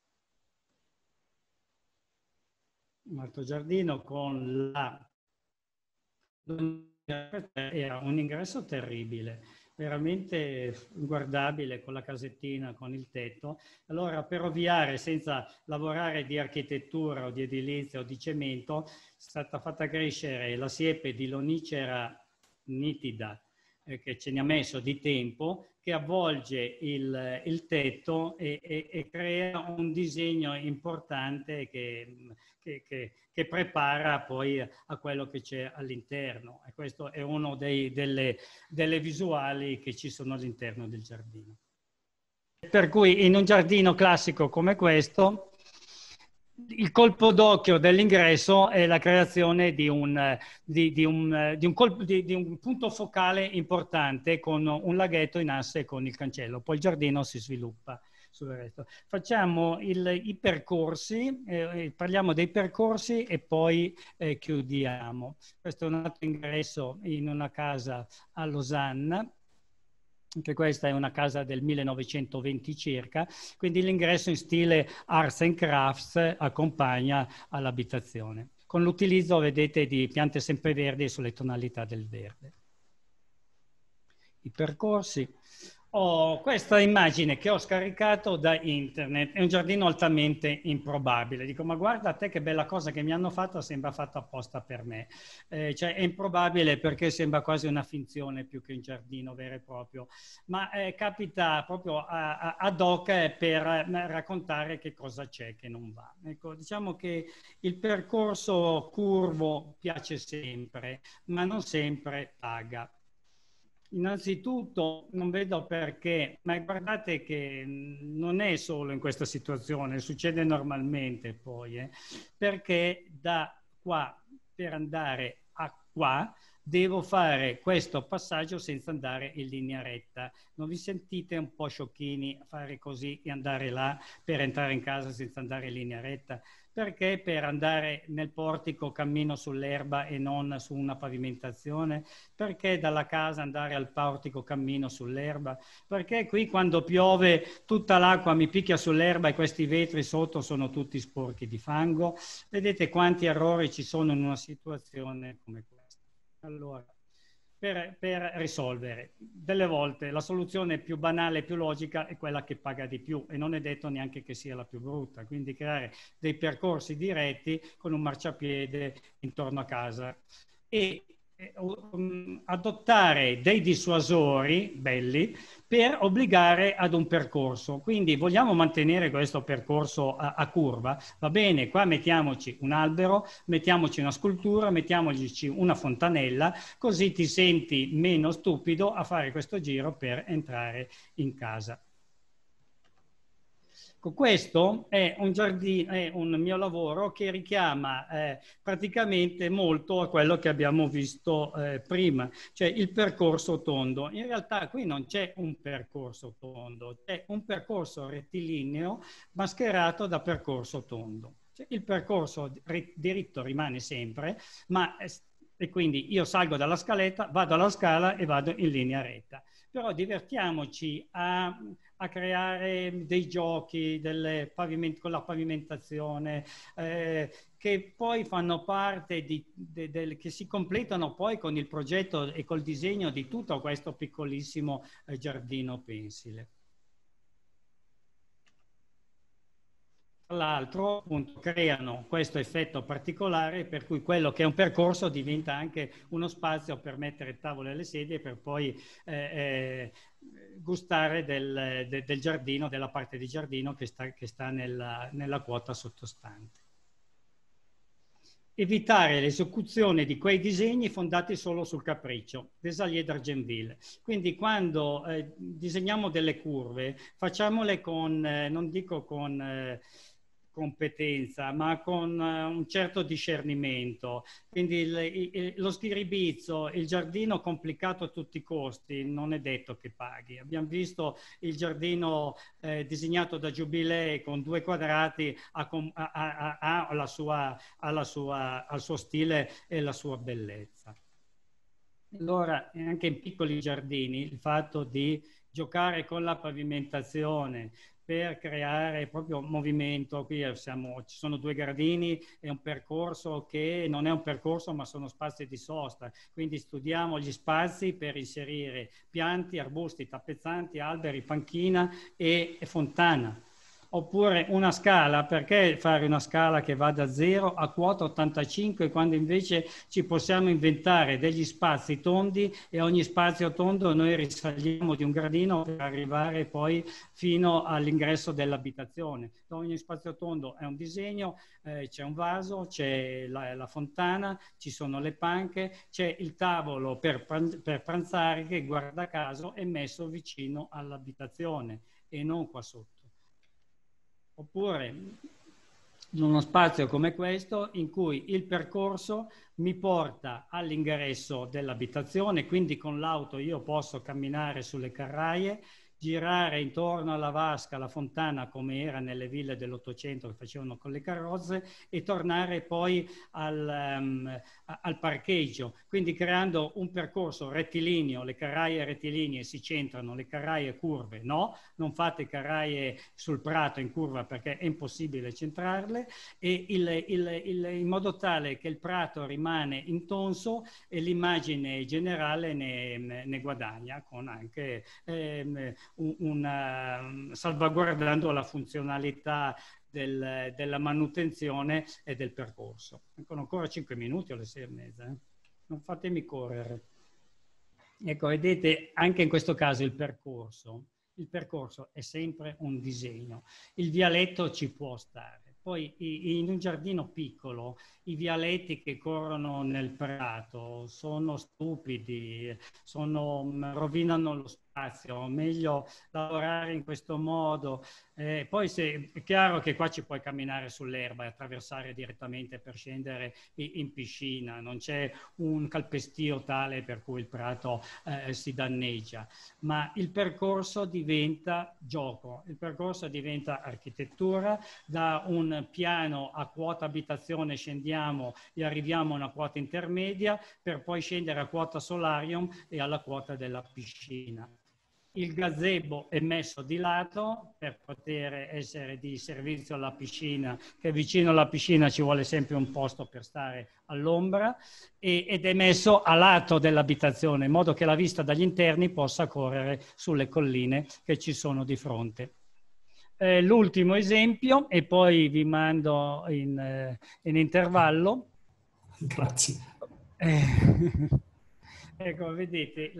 Speaker 2: Un altro giardino con era un ingresso terribile, veramente guardabile con la casettina, con il tetto. Allora, per ovviare, senza lavorare di architettura o di edilizia o di cemento, è stata fatta crescere la siepe di Lonicera nitida, che ce ne ha messo di tempo, che avvolge il tetto e crea un disegno importante che prepara poi a quello che c'è all'interno. E questo è uno delle visuali che ci sono all'interno del giardino. Per cui in un giardino classico come questo, il colpo d'occhio dell'ingresso è la creazione di un punto focale importante con un laghetto in asse con il cancello. Poi il giardino si sviluppa sul resto. Facciamo i percorsi, parliamo dei percorsi e poi chiudiamo. Questo è un altro ingresso in una casa a Losanna. Anche questa è una casa del 1920 circa, quindi l'ingresso in stile Arts and Crafts accompagna all'abitazione, con l'utilizzo, vedete, di piante sempreverdi sulle tonalità del verde. I percorsi. Questa immagine che ho scaricato da internet, è un giardino altamente improbabile. Dico, ma guarda a te che bella cosa che mi hanno fatto, sembra fatta apposta per me. Cioè è improbabile perché sembra quasi una finzione più che un giardino vero e proprio, ma capita proprio ad hoc per raccontare che cosa c'è che non va. Ecco, diciamo che il percorso curvo piace sempre, ma non sempre paga. Innanzitutto non vedo perché, ma guardate che non è solo in questa situazione, succede normalmente poi, perché da qua per andare a qua devo fare questo passaggio senza andare in linea retta. Non vi sentite un po' sciocchini a fare così e andare là per entrare in casa senza andare in linea retta? Perché per andare nel portico cammino sull'erba e non su una pavimentazione? Perché dalla casa andare al portico cammino sull'erba? Perché qui quando piove tutta l'acqua mi picchia sull'erba e questi vetri sotto sono tutti sporchi di fango? Vedete quanti errori ci sono in una situazione come questa. Allora, per risolvere, delle volte la soluzione più banale e più logica è quella che paga di più e non è detto neanche che sia la più brutta, quindi creare dei percorsi diretti con un marciapiede intorno a casa e adottare dei dissuasori belli per obbligare ad un percorso. Quindi vogliamo mantenere questo percorso a curva, va bene, qua mettiamoci un albero, mettiamoci una scultura, mettiamoci una fontanella, così ti senti meno stupido a fare questo giro per entrare in casa. Questo è un giardino, è un mio lavoro che richiama praticamente molto a quello che abbiamo visto prima, cioè il percorso tondo. In realtà qui non c'è un percorso tondo, c'è un percorso rettilineo mascherato da percorso tondo. Cioè, il percorso diritto rimane sempre, ma e quindi io salgo dalla scaletta, vado alla scala e vado in linea retta. Però divertiamoci a creare dei giochi con la pavimentazione che poi fanno parte che si completano poi con il progetto e col disegno di tutto questo piccolissimo giardino pensile. Tra l'altro, appunto, creano questo effetto particolare per cui quello che è un percorso diventa anche uno spazio per mettere tavole e le sedie per poi gustare del giardino, della parte di giardino che sta nella quota sottostante. Evitare l'esecuzione di quei disegni fondati solo sul capriccio, Desailly d'Argenville. Quindi quando disegniamo delle curve, facciamole con, non dico con competenza, ma con un certo discernimento. Quindi lo schiribizzo, il giardino complicato a tutti i costi, non è detto che paghi. Abbiamo visto il giardino disegnato da Jubilee con 2 quadrati al suo stile e la sua bellezza. Allora, anche in piccoli giardini, il fatto di giocare con la pavimentazione, per creare proprio movimento. Qui ci sono 2 gradini, è un percorso che non è un percorso ma sono spazi di sosta, quindi studiamo gli spazi per inserire pianti, arbusti, tappezzanti, alberi, panchina e fontana. Oppure una scala, perché fare una scala che va da 0 a quota 85 quando invece ci possiamo inventare degli spazi tondi e ogni spazio tondo noi risaliamo di un gradino per arrivare poi fino all'ingresso dell'abitazione. Ogni spazio tondo è un disegno, c'è un vaso, c'è la fontana, ci sono le panche, c'è il tavolo per pranzare che guarda caso è messo vicino all'abitazione e non qua sotto. Oppure in uno spazio come questo in cui il percorso mi porta all'ingresso dell'abitazione, quindi con l'auto io posso camminare sulle carraie, girare intorno alla vasca, alla fontana come era nelle ville dell'Ottocento che facevano con le carrozze e tornare poi al parcheggio, quindi creando un percorso rettilineo, le carraie rettilinee si centrano, le carraie curve no, non fate carraie sul prato in curva perché è impossibile centrarle, e in modo tale che il prato rimane intonso e l'immagine generale ne guadagna con anche salvaguardando la funzionalità della manutenzione e del percorso. Ancora 5 minuti o le 6:30, non fatemi correre. Ecco, vedete, anche in questo caso il percorso è sempre un disegno. Il vialetto ci può stare. Poi in un giardino piccolo i vialetti che corrono nel prato sono stupidi, rovinano lo spazio, meglio lavorare in questo modo. Poi è chiaro che qua ci puoi camminare sull'erba e attraversare direttamente per scendere in piscina, non c'è un calpestio tale per cui il prato si danneggia, ma il percorso diventa gioco, il percorso diventa architettura. Da un piano a quota abitazione scendiamo e arriviamo a una quota intermedia per poi scendere a quota solarium e alla quota della piscina. Il gazebo è messo di lato per poter essere di servizio alla piscina, che vicino alla piscina ci vuole sempre un posto per stare all'ombra, ed è messo a lato dell'abitazione in modo che la vista dagli interni possa correre sulle colline che ci sono di fronte. L'ultimo esempio, e poi vi mando in intervallo.
Speaker 1: Grazie.
Speaker 2: Ecco, vedete,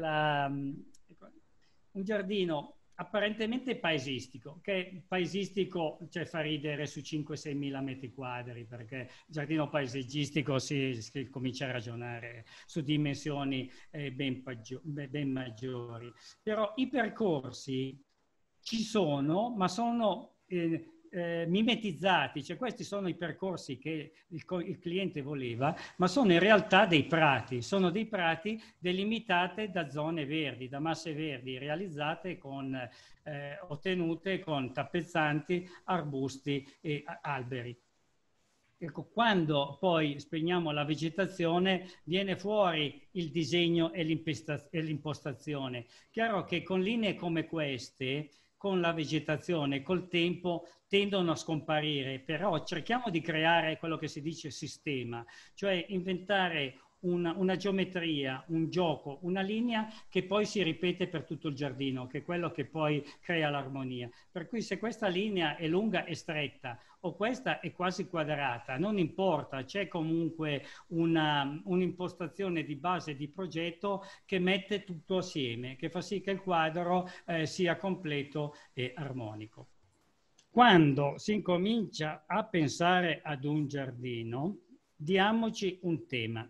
Speaker 2: un giardino apparentemente paesistico, che paesistico cioè, fa ridere su 5-6 mila metri quadri, perché giardino paesaggistico si comincia a ragionare su dimensioni ben maggiori. Però i percorsi ci sono, ma sono mimetizzati, cioè questi sono i percorsi che il cliente voleva, ma sono in realtà dei prati, sono dei prati delimitate da zone verdi, da masse verdi realizzate ottenute con tappezzanti, arbusti e alberi. Ecco, quando poi spegniamo la vegetazione viene fuori il disegno e l'impostazione. Chiaro che con linee come queste, con la vegetazione, col tempo tendono a scomparire, però cerchiamo di creare quello che si dice sistema, cioè inventare una geometria, un gioco, una linea che poi si ripete per tutto il giardino, che è quello che poi crea l'armonia. Per cui se questa linea è lunga e stretta o questa è quasi quadrata, non importa, c'è comunque un'impostazione di base di progetto che mette tutto assieme, che fa sì che il quadro sia completo e armonico. Quando si incomincia a pensare ad un giardino, diamoci un tema.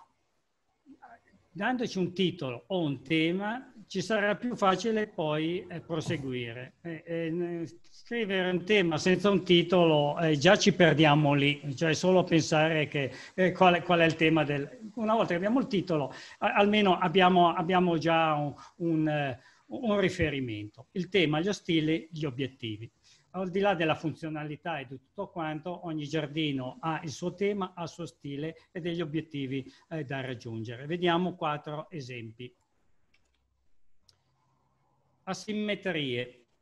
Speaker 2: Dandoci un titolo o un tema, ci sarà più facile poi proseguire. Scrivere un tema senza un titolo, già ci perdiamo lì, cioè solo pensare che qual è il tema una volta che abbiamo il titolo, almeno abbiamo già un riferimento. Il tema, gli stili, gli obiettivi. Al di là della funzionalità e di tutto quanto, ogni giardino ha il suo tema, ha il suo stile e degli obiettivi da raggiungere. Vediamo 4 esempi. Asimmetrie.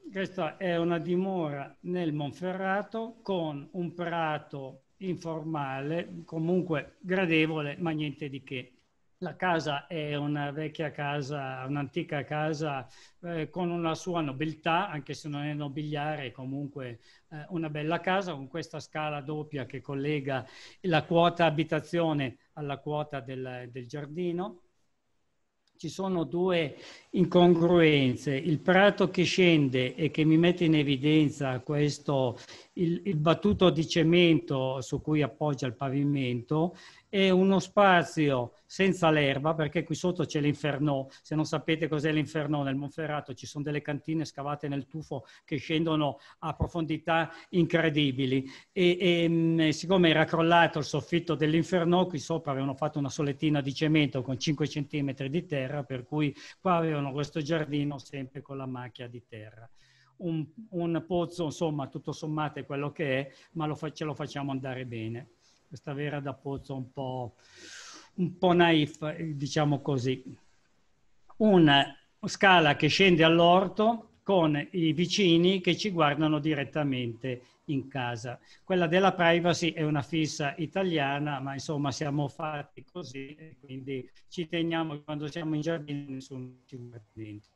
Speaker 2: Questa è una dimora nel Monferrato con un prato informale, comunque gradevole, ma niente di che. La casa è una vecchia casa, un'antica casa con una sua nobiltà, anche se non è nobiliare, è comunque una bella casa con questa scala doppia che collega la quota abitazione alla quota del giardino. Ci sono due incongruenze, il prato che scende e che mi mette in evidenza questo, il battuto di cemento su cui appoggia il pavimento e uno spazio senza l'erba, perché qui sotto c'è l'Inferno. Se non sapete cos'è l'Inferno, nel Monferrato ci sono delle cantine scavate nel tufo che scendono a profondità incredibili e siccome era crollato il soffitto dell'Inferno, qui sopra avevano fatto una solettina di cemento con 5 centimetri di terra, per cui qua avevano questo giardino sempre con la macchia di terra. Un pozzo, insomma, tutto sommato è quello che è, ma ce lo facciamo andare bene. Questa vera da pozzo un po' naif, diciamo così. Una scala che scende all'orto con i vicini che ci guardano direttamente in casa. Quella della privacy è una fissa italiana, ma insomma siamo fatti così e quindi ci teniamo quando siamo in giardino nessuno ci guarda dentro.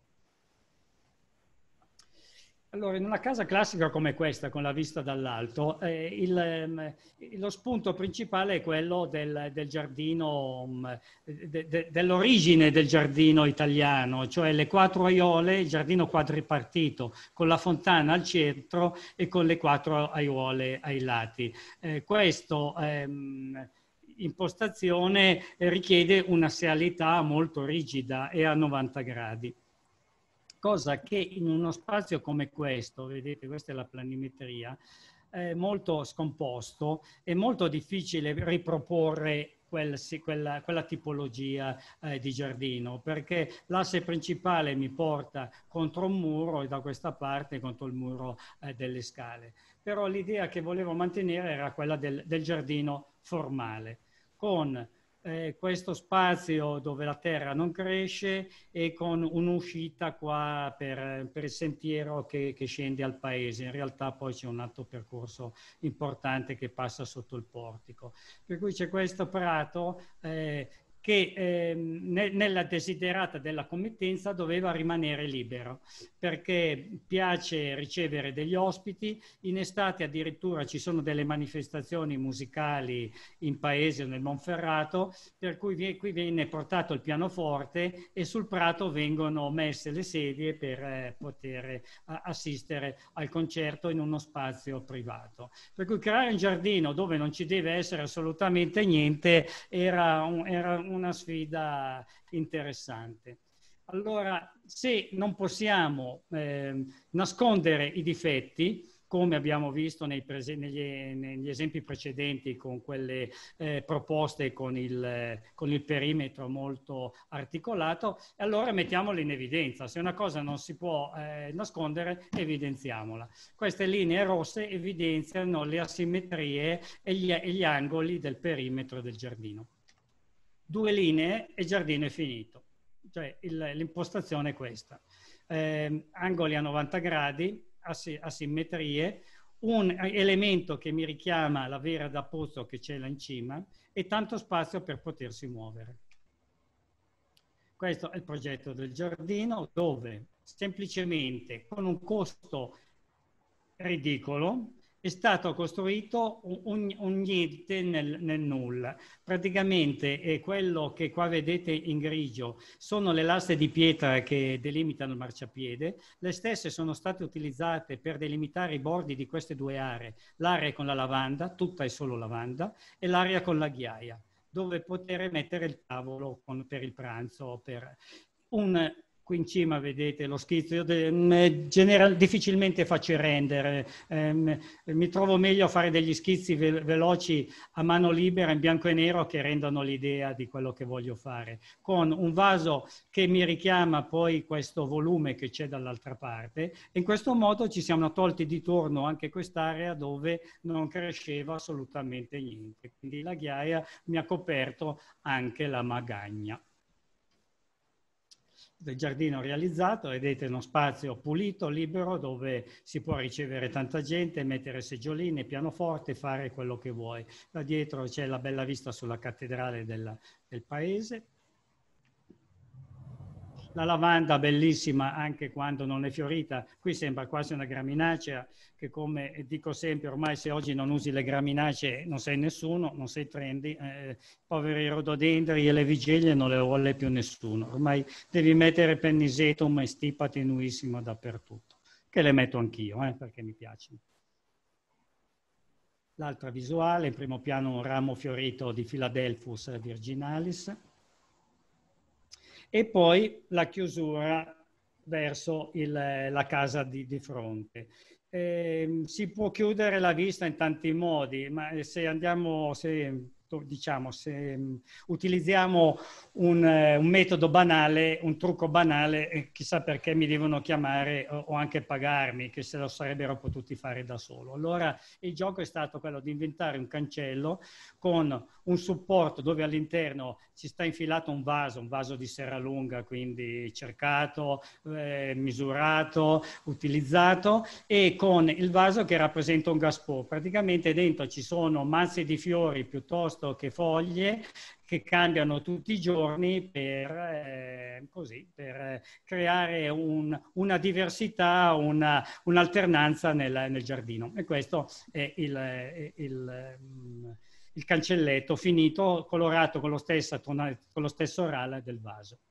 Speaker 2: Allora, in una casa classica come questa, con la vista dall'alto, lo spunto principale è quello del giardino, dell'origine del giardino italiano, cioè le 4 aiuole, il giardino quadripartito, con la fontana al centro e con le 4 aiuole ai lati. Questo impostazione richiede una sealità molto rigida e a 90 gradi. Cosa che in uno spazio come questo, vedete, questa è la planimetria, è molto scomposto, è molto difficile riproporre quella tipologia di giardino, perché l'asse principale mi porta contro un muro e da questa parte contro il muro delle scale. Però l'idea che volevo mantenere era quella del giardino formale, con questo spazio dove la terra non cresce e con un'uscita qua per il sentiero che scende al paese. In realtà poi c'è un altro percorso importante che passa sotto il portico. Per cui c'è questo prato che nella desiderata della committenza doveva rimanere libero, perché piace ricevere degli ospiti. In estate addirittura ci sono delle manifestazioni musicali in paese o nel Monferrato, per cui qui viene portato il pianoforte e sul prato vengono messe le sedie per poter assistere al concerto in uno spazio privato. Per cui creare un giardino dove non ci deve essere assolutamente niente era una sfida interessante. Allora, se non possiamo nascondere i difetti, come abbiamo visto negli esempi precedenti con quelle proposte con il perimetro molto articolato, allora mettiamolo in evidenza. Se una cosa non si può nascondere, evidenziamola. Queste linee rosse evidenziano le asimmetrie e gli angoli del perimetro del giardino. 2 linee e il giardino è finito. Cioè l'impostazione è questa. Angoli a 90 gradi, asimmetrie, un elemento che mi richiama la vera da pozzo che c'è là in cima e tanto spazio per potersi muovere. Questo è il progetto del giardino, dove semplicemente con un costo ridicolo è stato costruito un niente nel nulla. Praticamente è quello che qua vedete in grigio sono le lastre di pietra che delimitano il marciapiede. Le stesse sono state utilizzate per delimitare i bordi di queste 2 aree, l'area con la lavanda, tutta è solo lavanda, e l'area con la ghiaia, dove poter mettere il tavolo per il pranzo. Qui in cima vedete lo schizzo, io difficilmente faccio il render, mi trovo meglio a fare degli schizzi veloci a mano libera in bianco e nero che rendano l'idea di quello che voglio fare, con un vaso che mi richiama poi questo volume che c'è dall'altra parte, e in questo modo ci siamo tolti di torno anche quest'area dove non cresceva assolutamente niente, quindi la ghiaia mi ha coperto anche la magagna. del giardino realizzato. Vedete uno spazio pulito, libero, dove si può ricevere tanta gente, mettere seggioline, pianoforte, fare quello che vuoi. Da dietro c'è la bella vista sulla cattedrale del paese. La lavanda bellissima anche quando non è fiorita, qui sembra quasi una graminacea, che come dico sempre, ormai se oggi non usi le graminacee non sei nessuno, non sei trendy, poveri rododendri e le vigilie non le vuole più nessuno, ormai devi mettere pennisetum e stipa tenuissima dappertutto, che le metto anch'io perché mi piacciono. L'altra visuale, in primo piano un ramo fiorito di Philadelphus virginalis, e poi la chiusura verso la casa di fronte. Si può chiudere la vista in tanti modi, ma se utilizziamo un metodo banale, un trucco banale, chissà perché mi devono chiamare o anche pagarmi, che se lo sarebbero potuti fare da solo. Allora il gioco è stato quello di inventare un cancello con un supporto dove all'interno ci sta infilato un vaso di Serralunga, quindi cercato, misurato, utilizzato, e con il vaso che rappresenta un gaspo. Praticamente dentro ci sono mazzi di fiori piuttosto che foglie che cambiano tutti i giorni per creare una diversità, un'alternanza nel giardino. E questo è il cancelletto finito, colorato con lo stesso rala del vaso.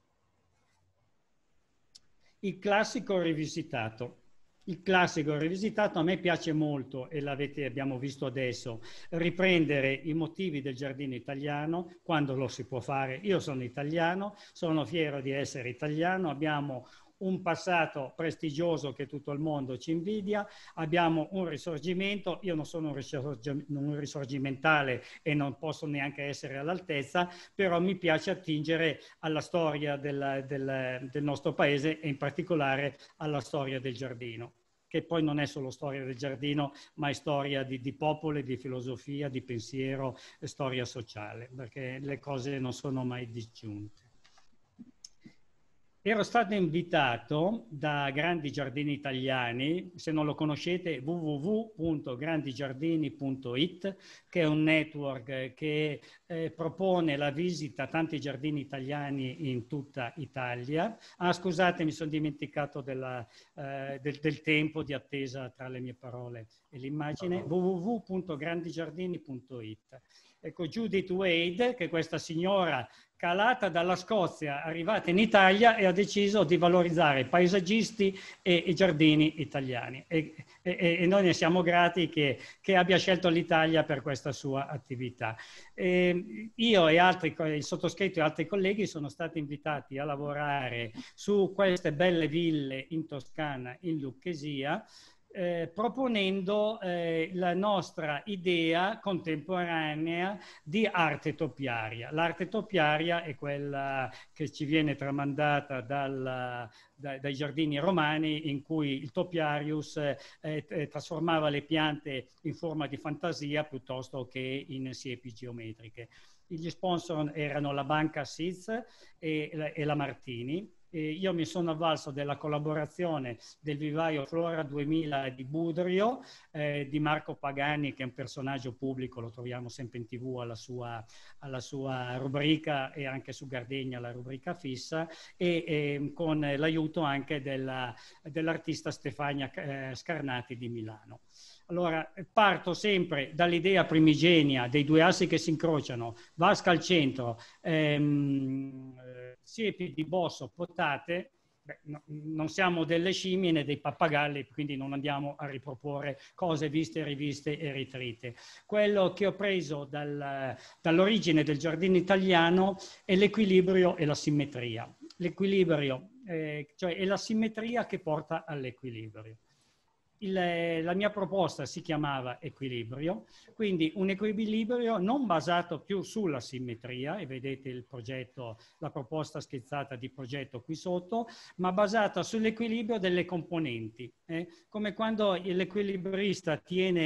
Speaker 2: Il classico rivisitato. Il classico rivisitato a me piace molto, e abbiamo visto adesso, riprendere i motivi del giardino italiano quando lo si può fare. Io sono italiano, sono fiero di essere italiano, abbiamo un passato prestigioso che tutto il mondo ci invidia, abbiamo un risorgimento, io non sono un risorgimentale e non posso neanche essere all'altezza, però mi piace attingere alla storia del nostro paese e in particolare alla storia del giardino, che poi non è solo storia del giardino, ma è storia di popoli, di filosofia, di pensiero, storia sociale, perché le cose non sono mai disgiunte. Ero stato invitato da Grandi Giardini Italiani, se non lo conoscete www.grandigiardini.it, che è un network che propone la visita a tanti giardini italiani in tutta Italia. Ah, scusate, mi sono dimenticato del tempo di attesa tra le mie parole e l'immagine. www.grandigiardini.it. Ecco, Judith Wade, che è questa signora calata dalla Scozia, arrivata in Italia, e ha deciso di valorizzare i paesaggisti e i giardini italiani. E noi ne siamo grati che abbia scelto l'Italia per questa sua attività. Io e il sottoscritto e altri colleghi sono stati invitati a lavorare su queste belle ville in Toscana, in Lucchesia, proponendo la nostra idea contemporanea di arte topiaria. L'arte topiaria è quella che ci viene tramandata dai giardini romani, in cui il topiarius trasformava le piante in forma di fantasia piuttosto che in siepi geometriche. Gli sponsor erano la Banca Siz e la Martini. Io mi sono avvalso della collaborazione del vivaio Flora 2000 di Budrio, di Marco Pagani, che è un personaggio pubblico, lo troviamo sempre in TV alla sua rubrica, e anche su Gardegna la rubrica fissa, e con l'aiuto anche dell'artista Stefania Scarnati di Milano. Allora, parto sempre dall'idea primigenia dei due assi che si incrociano, vasca al centro, siepi di bosso, potate. Non siamo delle scimmie né dei pappagalli, quindi non andiamo a riproporre cose viste, riviste e ritrite. Quello che ho preso dall'origine del giardino italiano è l'equilibrio e la simmetria. L'equilibrio, cioè è la simmetria che porta all'equilibrio. La mia proposta si chiamava equilibrio, quindi un equilibrio non basato più sulla simmetria, e vedete il progetto, la proposta schizzata di progetto qui sotto, ma basata sull'equilibrio delle componenti. Come quando l'equilibrista tiene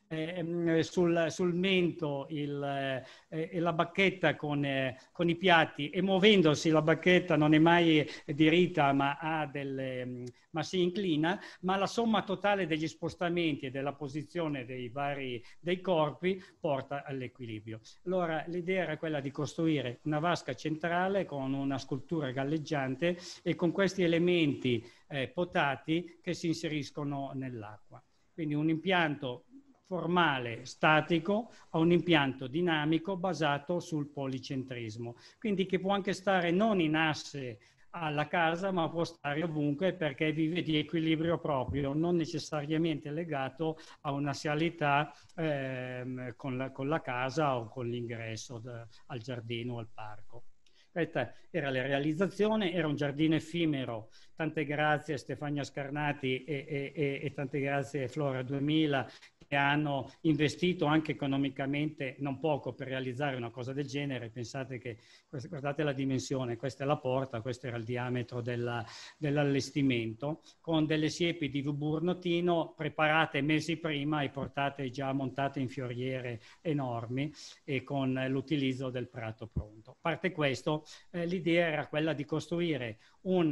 Speaker 2: sul mento e la bacchetta con i piatti, e muovendosi la bacchetta non è mai diritta ma si inclina, ma la somma totale degli spostamenti e della posizione dei corpi porta all'equilibrio. Allora l'idea era quella di costruire una vasca centrale con una scultura galleggiante e con questi elementi potati che si inseriscono nell'acqua. Quindi un impianto formale statico a un impianto dinamico basato sul policentrismo, quindi che può anche stare non in asse alla casa, ma può stare ovunque, perché vive di equilibrio proprio, non necessariamente legato a un'assialità con la casa o con l'ingresso al giardino o al parco. Questa era la realizzazione, era un giardino effimero. Tante grazie a Stefania Scarnati e tante grazie a Flora 2000, che hanno investito anche economicamente non poco per realizzare una cosa del genere. Pensate che, guardate la dimensione, questa è la porta, questo era il diametro dell'allestimento, con delle siepi di Viburnotino preparate mesi prima e portate già montate in fioriere enormi e con l'utilizzo del prato pronto. A parte questo, l'idea era quella di costruire un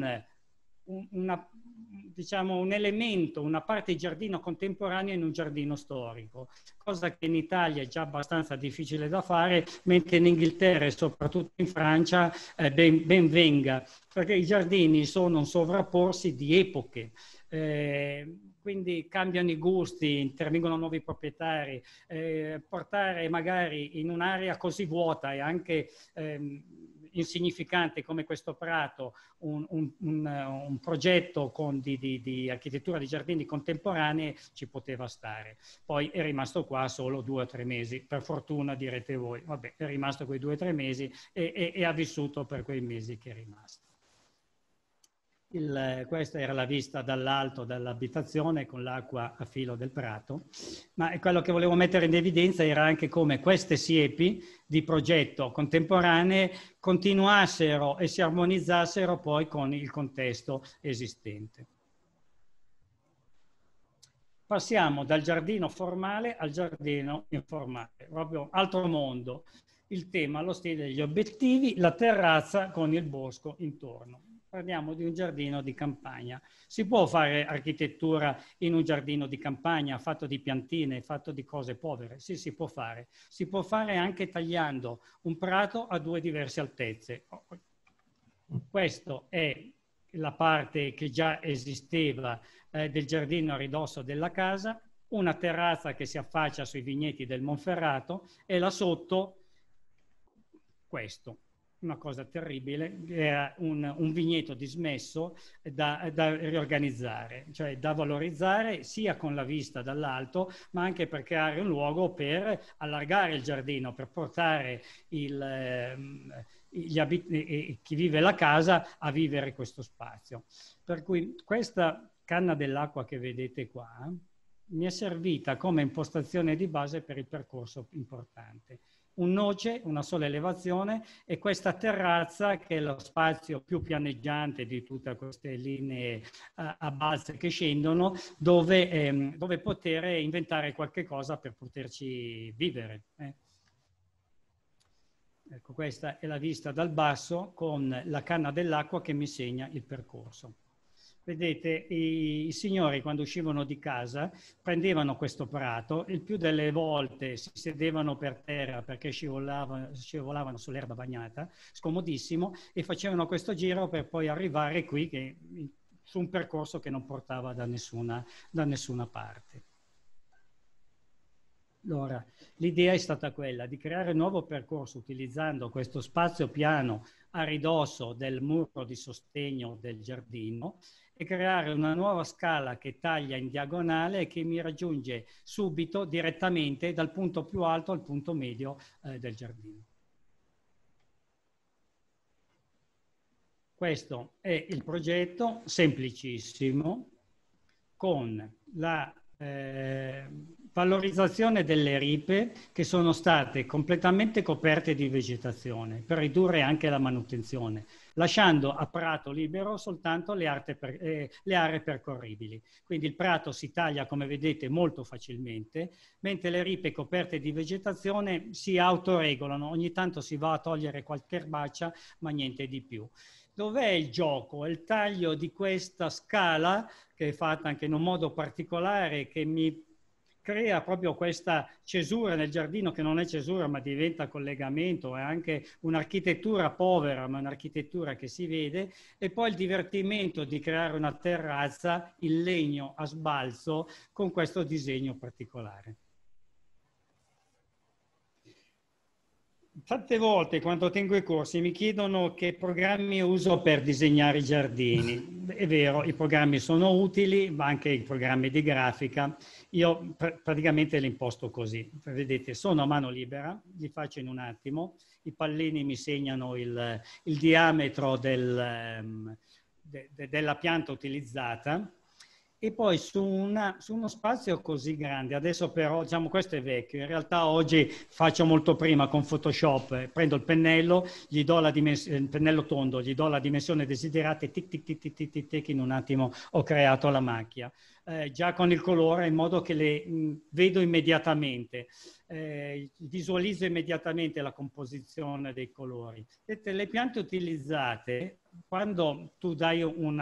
Speaker 2: elemento, una parte di giardino contemporaneo in un giardino storico, cosa che in Italia è già abbastanza difficile da fare, mentre in Inghilterra e soprattutto in Francia ben venga, perché i giardini sono un sovrapporsi di epoche. Quindi cambiano i gusti, intervengono nuovi proprietari, portare magari in un'area così vuota e anche insignificante come questo prato un progetto di architettura di giardini contemporanei ci poteva stare. Poi è rimasto qua solo 2 o 3 mesi, per fortuna direte voi, vabbè, è rimasto quei 2 o 3 mesi e ha vissuto per quei mesi che è rimasto. Questa era la vista dall'alto dall'abitazione con l'acqua a filo del prato, ma quello che volevo mettere in evidenza era anche come queste siepi di progetto contemporanee continuassero e si armonizzassero poi con il contesto esistente. Passiamo dal giardino formale al giardino informale, proprio altro mondo. Il tema, lo stile degli obiettivi, la terrazza con il bosco intorno. Parliamo di un giardino di campagna. Si può fare architettura in un giardino di campagna fatto di piantine, fatto di cose povere? Sì, si può fare. Si può fare anche tagliando un prato a 2 diverse altezze. Questa è la parte che già esisteva del giardino a ridosso della casa, una terrazza che si affaccia sui vigneti del Monferrato e là sotto questo. Una cosa terribile, era un vigneto dismesso da riorganizzare, cioè da valorizzare sia con la vista dall'alto, ma anche per creare un luogo per allargare il giardino, per portare chi vive la casa a vivere questo spazio. Per cui questa canna dell'acqua che vedete qua mi è servita come impostazione di base per il percorso importante. Un noce, una sola elevazione, e questa terrazza che è lo spazio più pianeggiante di tutte queste linee a balze che scendono, dove poter inventare qualche cosa per poterci vivere. Ecco, questa è la vista dal basso con la canna dell'acqua che mi segna il percorso. Vedete, i signori quando uscivano di casa prendevano questo prato, il più delle volte si sedevano per terra perché scivolavano sull'erba bagnata, scomodissimo, e facevano questo giro per poi arrivare qui su un percorso che non portava da nessuna parte. Allora, l'idea è stata quella di creare un nuovo percorso utilizzando questo spazio piano a ridosso del muro di sostegno del giardino e creare una nuova scala che taglia in diagonale e che mi raggiunge subito, direttamente, dal punto più alto al punto medio del giardino. Questo è il progetto, semplicissimo, con la Valorizzazione delle ripe che sono state completamente coperte di vegetazione per ridurre anche la manutenzione, lasciando a prato libero soltanto le aree percorribili. Quindi il prato si taglia, come vedete, molto facilmente, mentre le ripe coperte di vegetazione si autoregolano. Ogni tanto si va a togliere qualche erbaccia, ma niente di più. Dov'è il gioco? È il taglio di questa scala, che è fatta anche in un modo particolare, che mi crea proprio questa cesura nel giardino, che non è cesura ma diventa collegamento, è anche un'architettura povera ma un'architettura che si vede, e poi il divertimento di creare una terrazza in legno a sbalzo con questo disegno particolare. Tante volte quando tengo i corsi mi chiedono che programmi uso per disegnare i giardini. È vero, i programmi sono utili, ma anche i programmi di grafica. Io praticamente li imposto così. Vedete, sono a mano libera, li faccio in un attimo. I pallini mi segnano il diametro della pianta utilizzata. E poi su uno spazio così grande, adesso però, diciamo, questo è vecchio, in realtà oggi faccio molto prima con Photoshop, prendo il pennello, gli do il pennello tondo, gli do la dimensione desiderata e tic tic tic tic tic tic, tic, in un attimo ho creato la macchia. Già con il colore, in modo che le vedo immediatamente, visualizzo immediatamente la composizione dei colori. Vedete, le piante utilizzate, quando tu dai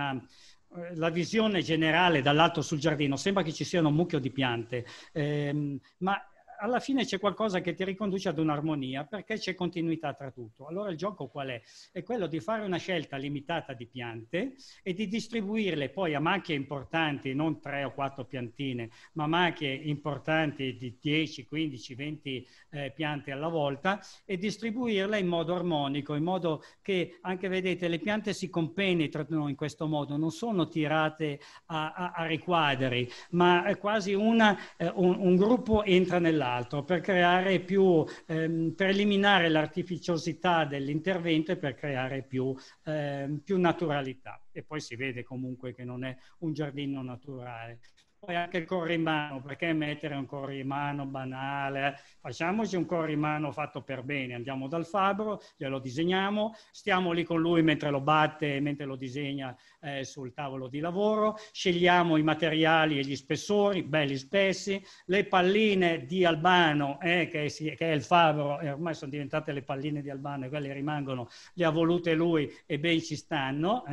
Speaker 2: la visione generale dall'alto sul giardino, sembra che ci siano un mucchio di piante, ma alla fine c'è qualcosa che ti riconduce ad un'armonia, perché c'è continuità tra tutto. Allora il gioco qual è? È quello di fare una scelta limitata di piante e di distribuirle poi a macchie importanti, non 3 o 4 piantine, ma macchie importanti di 10, 15, 20 piante alla volta, e distribuirle in modo armonico, in modo che anche, vedete, le piante si compenetrano in questo modo, non sono tirate a riquadri, ma è quasi un gruppo entra nell'altro, per creare per eliminare l'artificiosità dell'intervento e per creare più naturalità. E poi si vede comunque che non è un giardino naturale. Poi anche il corrimano, perché mettere un corrimano banale? Facciamoci un corrimano fatto per bene, andiamo dal fabbro, glielo disegniamo, stiamo lì con lui mentre lo batte, mentre lo disegna sul tavolo di lavoro, scegliamo i materiali e gli spessori, belli spessi, le palline di Albano, che è il fabbro, e ormai sono diventate le palline di Albano e quelle rimangono, le ha volute lui e ben ci stanno,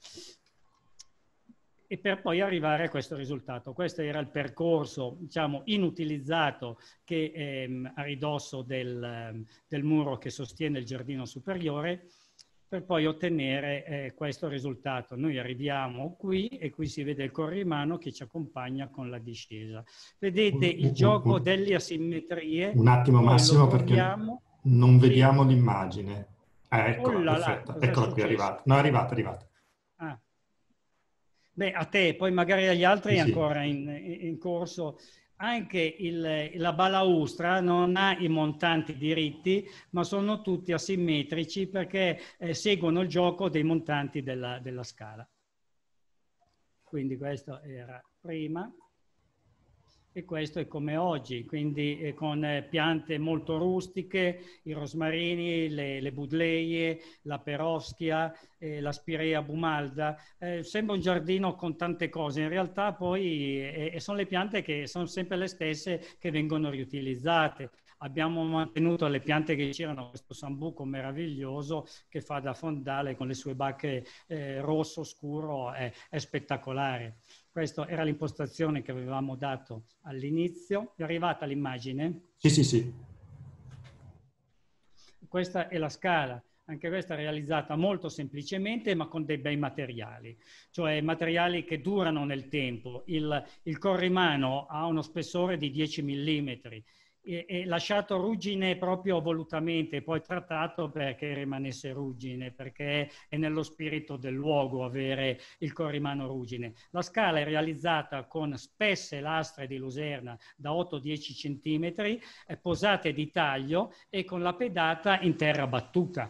Speaker 2: e per poi arrivare a questo risultato. Questo era il percorso, diciamo, inutilizzato che è a ridosso del muro che sostiene il giardino superiore, per poi ottenere questo risultato. Noi arriviamo qui e qui si vede il corrimano che ci accompagna con la discesa. Vedete il gioco delle asimmetrie.
Speaker 1: Un attimo Massimo, perché non vediamo l'immagine. Eccola, perfetta. Eccola qui, è arrivata. No, è arrivata.
Speaker 2: Ah. Beh, a te, poi magari agli altri è
Speaker 1: sì,
Speaker 2: ancora in corso. Anche la balaustra non ha i montanti diritti, ma sono tutti asimmetrici perché seguono il gioco dei montanti della scala. Quindi questo era prima. E questo è come oggi, quindi con piante molto rustiche, i rosmarini, le budleie, la perovschia, la spirea bumalda. Sembra un giardino con tante cose, in realtà poi sono le piante che sono sempre le stesse che vengono riutilizzate. Abbiamo mantenuto le piante che c'erano, questo sambuco meraviglioso che fa da fondale con le sue bacche rosso scuro, è spettacolare. Questa era l'impostazione che avevamo dato all'inizio. È arrivata l'immagine?
Speaker 1: Sì.
Speaker 2: Questa è la scala. Anche questa è realizzata molto semplicemente, ma con dei bei materiali, cioè materiali che durano nel tempo. Il corrimano ha uno spessore di 10 mm, e lasciato ruggine proprio volutamente, poi trattato perché rimanesse ruggine, perché è nello spirito del luogo avere il corrimano ruggine. La scala è realizzata con spesse lastre di luserna da 8-10 cm, posate di taglio e con la pedata in terra battuta.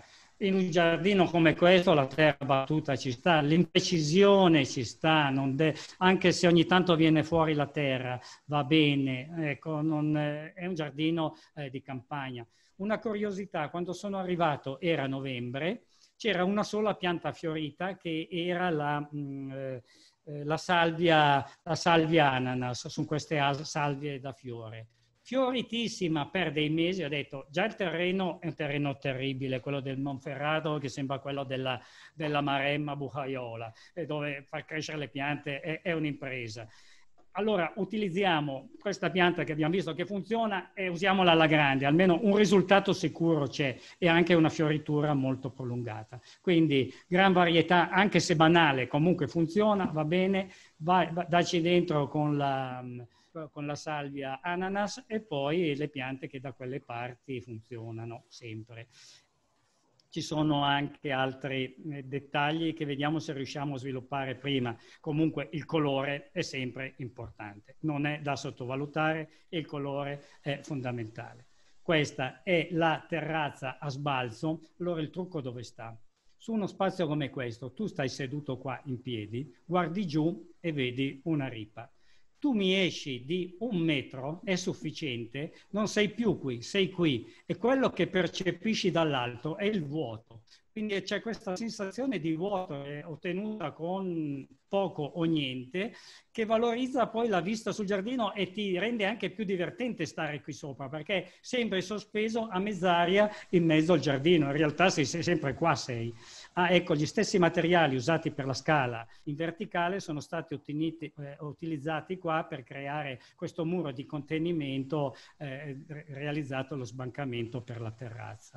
Speaker 2: in un giardino come questo la terra battuta ci sta, l'imprecisione ci sta, anche se ogni tanto viene fuori la terra, va bene, ecco, è un giardino di campagna. Una curiosità, quando sono arrivato era novembre, c'era una sola pianta fiorita che era la salvia ananas, su queste salvie da fiore. Fioritissima per dei mesi, ho detto, già il terreno è un terreno terribile, quello del Monferrato, che sembra quello della Maremma Bucaiola, dove far crescere le piante è un'impresa. Allora utilizziamo questa pianta che abbiamo visto che funziona e usiamola alla grande, almeno un risultato sicuro c'è e anche una fioritura molto prolungata. Quindi gran varietà, anche se banale, comunque funziona, va bene, dacci dentro con la salvia ananas e poi le piante che da quelle parti funzionano sempre. Ci sono anche altri dettagli che vediamo se riusciamo a sviluppare prima. Comunque il colore è sempre importante, non è da sottovalutare e il colore è fondamentale. Questa è la terrazza a sbalzo. Allora il trucco dove sta? Su uno spazio come questo, tu stai seduto qua in piedi, guardi giù e vedi una ripa. Tu mi esci di 1 metro, è sufficiente, non sei più qui, sei qui e quello che percepisci dall'alto è il vuoto. Quindi c'è questa sensazione di vuoto ottenuta con poco o niente che valorizza poi la vista sul giardino e ti rende anche più divertente stare qui sopra perché sempre sospeso a mezz'aria in mezzo al giardino. In realtà sei sempre qua, sei. Ah, ecco, gli stessi materiali usati per la scala in verticale sono stati utilizzati qua per creare questo muro di contenimento realizzato allo sbancamento per la terrazza.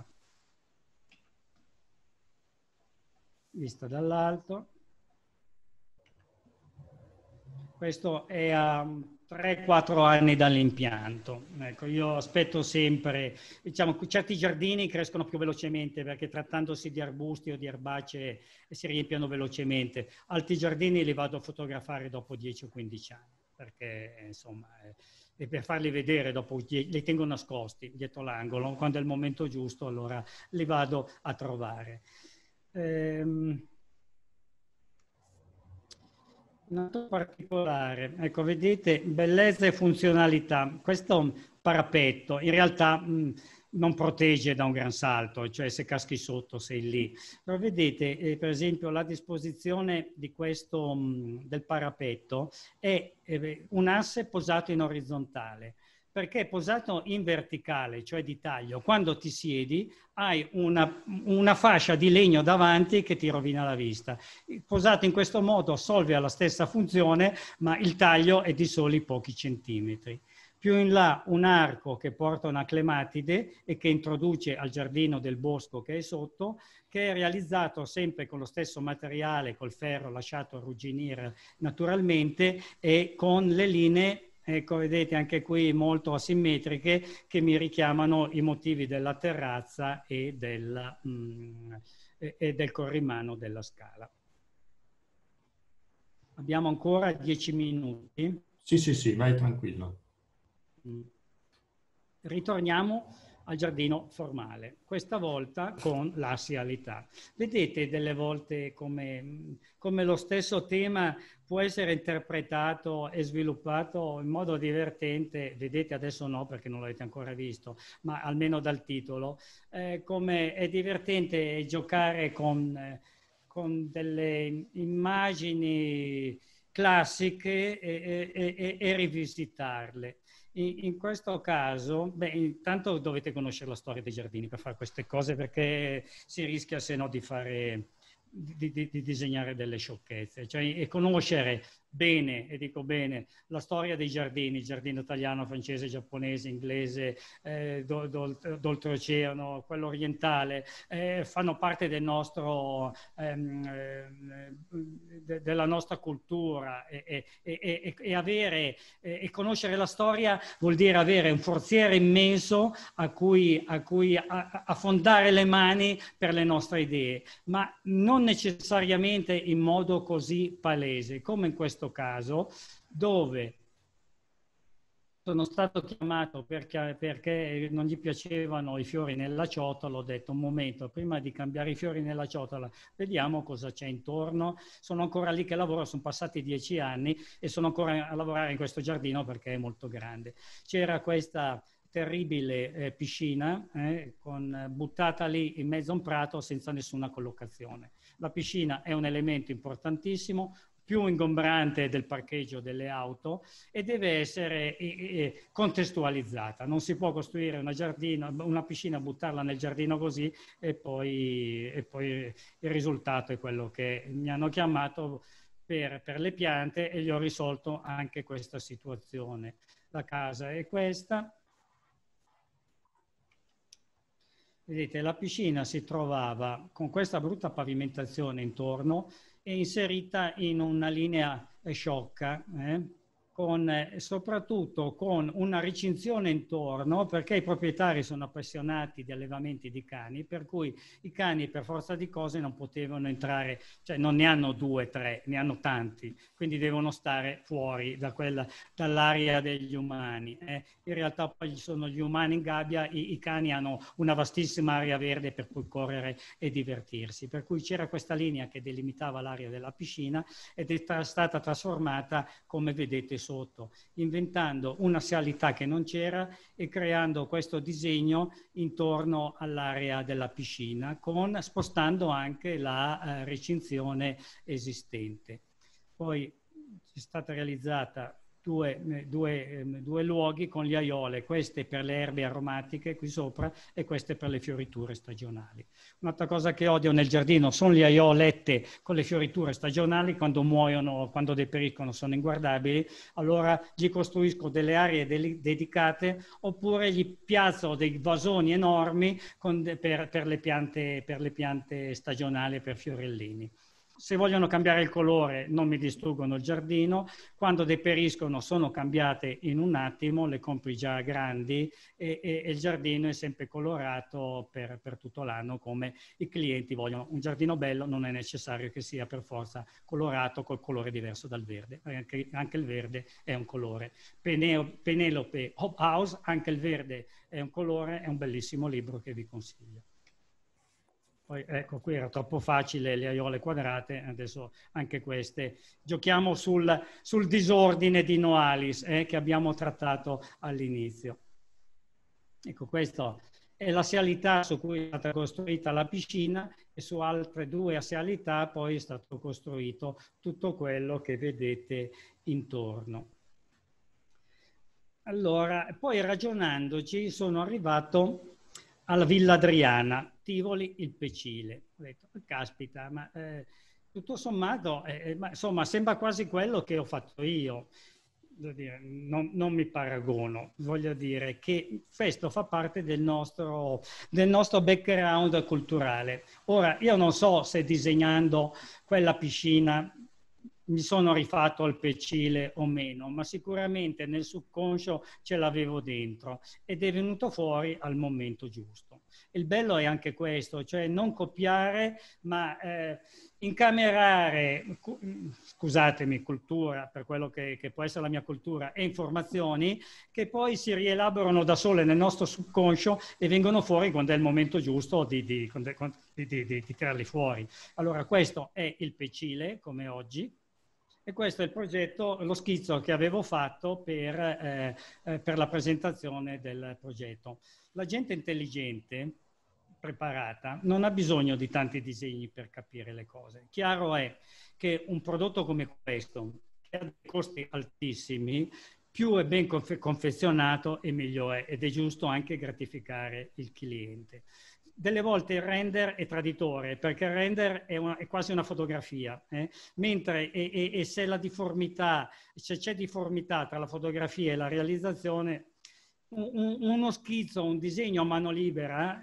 Speaker 2: Vista dall'alto. Questo è a 3-4 anni dall'impianto. Ecco, io aspetto sempre, diciamo, certi giardini crescono più velocemente perché trattandosi di arbusti o di erbacee si riempiono velocemente. Altri giardini li vado a fotografare dopo 10 o 15 anni perché insomma e per farli vedere dopo li tengo nascosti dietro l'angolo, quando è il momento giusto allora li vado a trovare. Noto particolare, ecco, vedete, bellezza e funzionalità. Questo parapetto in realtà non protegge da un gran salto, cioè se caschi sotto sei lì. Però vedete, per esempio, la disposizione di questo, del parapetto è un asse posato in orizzontale. Perché posato in verticale, cioè di taglio, quando ti siedi hai una fascia di legno davanti che ti rovina la vista. Posato in questo modo assolve la stessa funzione, ma il taglio è di soli pochi centimetri. Più in là un arco che porta una clematide e che introduce al giardino del bosco che è sotto, che è realizzato sempre con lo stesso materiale, col ferro lasciato arrugginire naturalmente e con le linee. Ecco, vedete anche qui molto asimmetriche che mi richiamano i motivi della terrazza e del corrimano della scala. Abbiamo ancora 10 minuti.
Speaker 1: Sì, vai tranquillo.
Speaker 2: Ritorniamo al giardino formale, questa volta con l'assialità. Vedete delle volte come lo stesso tema può essere interpretato e sviluppato in modo divertente, vedete adesso no perché non l'avete ancora visto, ma almeno dal titolo, come è divertente giocare con delle immagini classiche e rivisitarle. In questo caso, beh, intanto dovete conoscere la storia dei giardini per fare queste cose perché si rischia se no di disegnare delle sciocchezze, cioè e conoscere bene, e dico bene, la storia dei giardini, il giardino italiano, francese, giapponese, inglese, d'oltreoceano, quello orientale, fanno parte del nostro, della nostra cultura e avere e conoscere la storia vuol dire avere un forziere immenso a cui affondare le mani per le nostre idee, ma non necessariamente in modo così palese, come in questo caso, dove sono stato chiamato perché non gli piacevano i fiori nella ciotola. Ho detto un momento, prima di cambiare i fiori nella ciotola, vediamo cosa c'è intorno. Sono ancora lì che lavoro, sono passati 10 anni e sono ancora a lavorare in questo giardino perché è molto grande. C'era questa terribile piscina buttata lì in mezzo a un prato senza nessuna collocazione. La piscina è un elemento importantissimo, più ingombrante del parcheggio delle auto, e deve essere contestualizzata. Non si può costruire una piscina, buttarla nel giardino così e poi il risultato è quello che mi hanno chiamato per le piante e gli ho risolto anche questa situazione. La casa è questa. Vedete, la piscina si trovava con questa brutta pavimentazione intorno e inserita in una linea sciocca, soprattutto con una recinzione intorno, perché i proprietari sono appassionati di allevamenti di cani, per cui i cani per forza di cose non potevano entrare, cioè non ne hanno 2, 3, ne hanno tanti, quindi devono stare fuori dall'area degli umani. In realtà poi sono gli umani in gabbia, i cani hanno una vastissima area verde per cui correre e divertirsi, per cui c'era questa linea che delimitava l'area della piscina ed è stata trasformata, come vedete sotto, inventando una sialità che non c'era e creando questo disegno intorno all'area della piscina, spostando anche la recinzione esistente. Poi è stata realizzata due luoghi con le aiole, queste per le erbe aromatiche qui sopra e queste per le fioriture stagionali. Un'altra cosa che odio nel giardino sono le aiolette con le fioriture stagionali. Quando muoiono, quando deperiscono, sono inguardabili, allora gli costruisco delle aree dedicate oppure gli piazzo dei vasoni enormi per le piante stagionali, per fiorellini. Se vogliono cambiare il colore non mi distruggono il giardino, quando deperiscono sono cambiate in un attimo, le compri già grandi e il giardino è sempre colorato per tutto l'anno come i clienti vogliono. Un giardino bello non è necessario che sia per forza colorato col colore diverso dal verde, anche il verde è un colore. Penelope Hobhouse, anche il verde è un colore, è un bellissimo libro che vi consiglio. Poi ecco, qui era troppo facile, le aiole quadrate, adesso anche queste. Giochiamo sul disordine di Noalis che abbiamo trattato all'inizio. Ecco, questa è la assialità su cui è stata costruita la piscina e su altre 2 assialità poi è stato costruito tutto quello che vedete intorno. Allora, poi ragionandoci sono arrivato alla Villa Adriana, Tivoli il Pecile. Ho detto, caspita, ma tutto sommato, insomma, sembra quasi quello che ho fatto io. Non mi paragono, voglio dire che questo fa parte del nostro background culturale. Ora, io non so se disegnando quella piscina mi sono rifatto al Pecile o meno, ma sicuramente nel subconscio ce l'avevo dentro ed è venuto fuori al momento giusto. Il bello è anche questo, cioè non copiare, ma incamerare, scusatemi, cultura, per quello che può essere la mia cultura, e informazioni che poi si rielaborano da sole nel nostro subconscio e vengono fuori quando è il momento giusto di tirarli fuori. Allora questo è il Pecile, come oggi, e questo è il progetto, lo schizzo che avevo fatto per la presentazione del progetto. La gente intelligente, preparata, non ha bisogno di tanti disegni per capire le cose. Chiaro è che un prodotto come questo, che ha dei costi altissimi, più è ben confezionato e meglio è, ed è giusto anche gratificare il cliente. Delle volte il render è traditore, perché il render è quasi una fotografia, mentre se c'è difformità tra la fotografia e la realizzazione, uno schizzo, un disegno a mano libera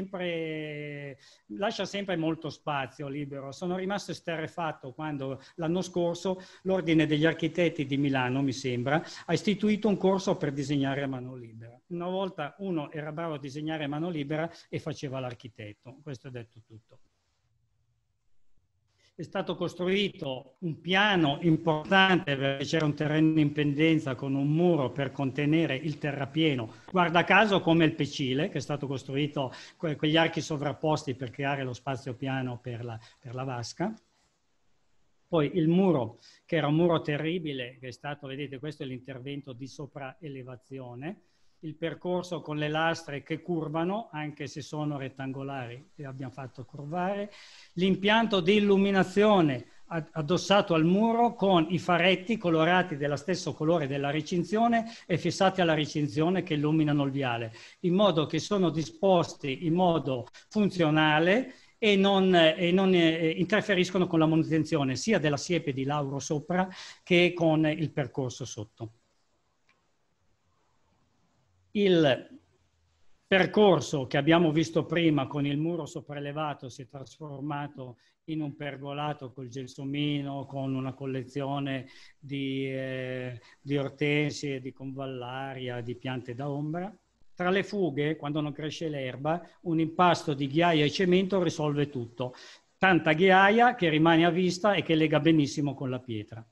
Speaker 2: lascia sempre molto spazio libero. Sono rimasto esterrefatto quando l'anno scorso l'Ordine degli Architetti di Milano, mi sembra, ha istituito un corso per disegnare a mano libera. Una volta uno era bravo a disegnare a mano libera e faceva l'architetto. Questo è detto tutto. è stato costruito un piano importante perché c'era un terreno in pendenza con un muro per contenere il terrapieno, guarda caso come il Pecile, che è stato costruito quegli archi sovrapposti per creare lo spazio piano per la vasca. Poi il muro, che era un muro terribile, che è stato, vedete, questo è l'intervento di sopraelevazione, il percorso con le lastre che curvano, anche se sono rettangolari, le abbiamo fatto curvare, l'impianto di illuminazione addossato al muro con i faretti colorati dello stesso colore della recinzione e fissati alla recinzione che illuminano il viale, in modo che sono disposti in modo funzionale e non interferiscono con la manutenzione sia della siepe di lauro sopra che con il percorso sotto. Il percorso che abbiamo visto prima con il muro sopraelevato si è trasformato in un pergolato col gelsomino, con una collezione di ortensie, di convallaria, di piante da ombra. Tra le fughe, quando non cresce l'erba, un impasto di ghiaia e cemento risolve tutto. Tanta ghiaia che rimane a vista e che lega benissimo con la pietra.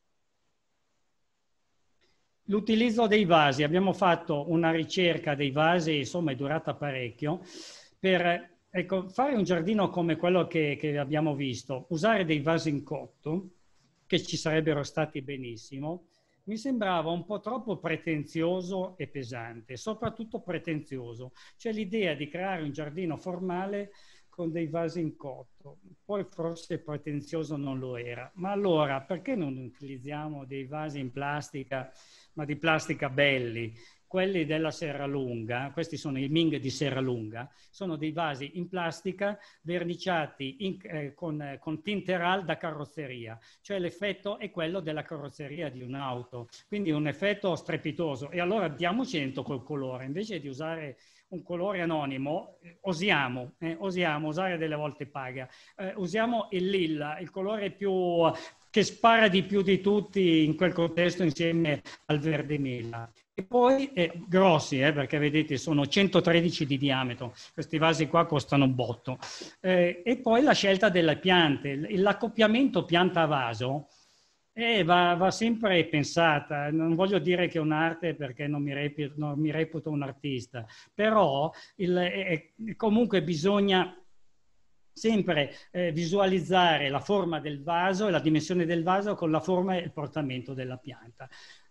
Speaker 2: L'utilizzo dei vasi, abbiamo fatto una ricerca dei vasi, insomma è durata parecchio, per fare un giardino come quello che abbiamo visto, usare dei vasi in cotto, che ci sarebbero stati benissimo, mi sembrava un po' troppo pretenzioso e pesante, soprattutto pretenzioso, cioè l'idea di creare un giardino formale con dei vasi in cotto, poi forse pretenzioso non lo era, ma allora perché non utilizziamo dei vasi in plastica, ma di plastica belli? Quelli della Serralunga, questi sono i Ming di Serralunga, sono dei vasi in plastica verniciati con tinteral da carrozzeria, cioè l'effetto è quello della carrozzeria di un'auto, quindi un effetto strepitoso. E allora diamoci dentro col colore, invece di usare un colore anonimo, osiamo usare, delle volte paga, usiamo il lilla, il colore più che spara di più di tutti in quel contesto insieme al verde mela. E poi grossi, perché vedete sono 113 di diametro, questi vasi qua costano un botto. E poi la scelta delle piante, l'accoppiamento pianta-vaso va sempre pensata. Non voglio dire che è un'arte perché non mi reputo un artista, però comunque bisogna sempre visualizzare la forma del vaso e la dimensione del vaso con la forma e il portamento della pianta.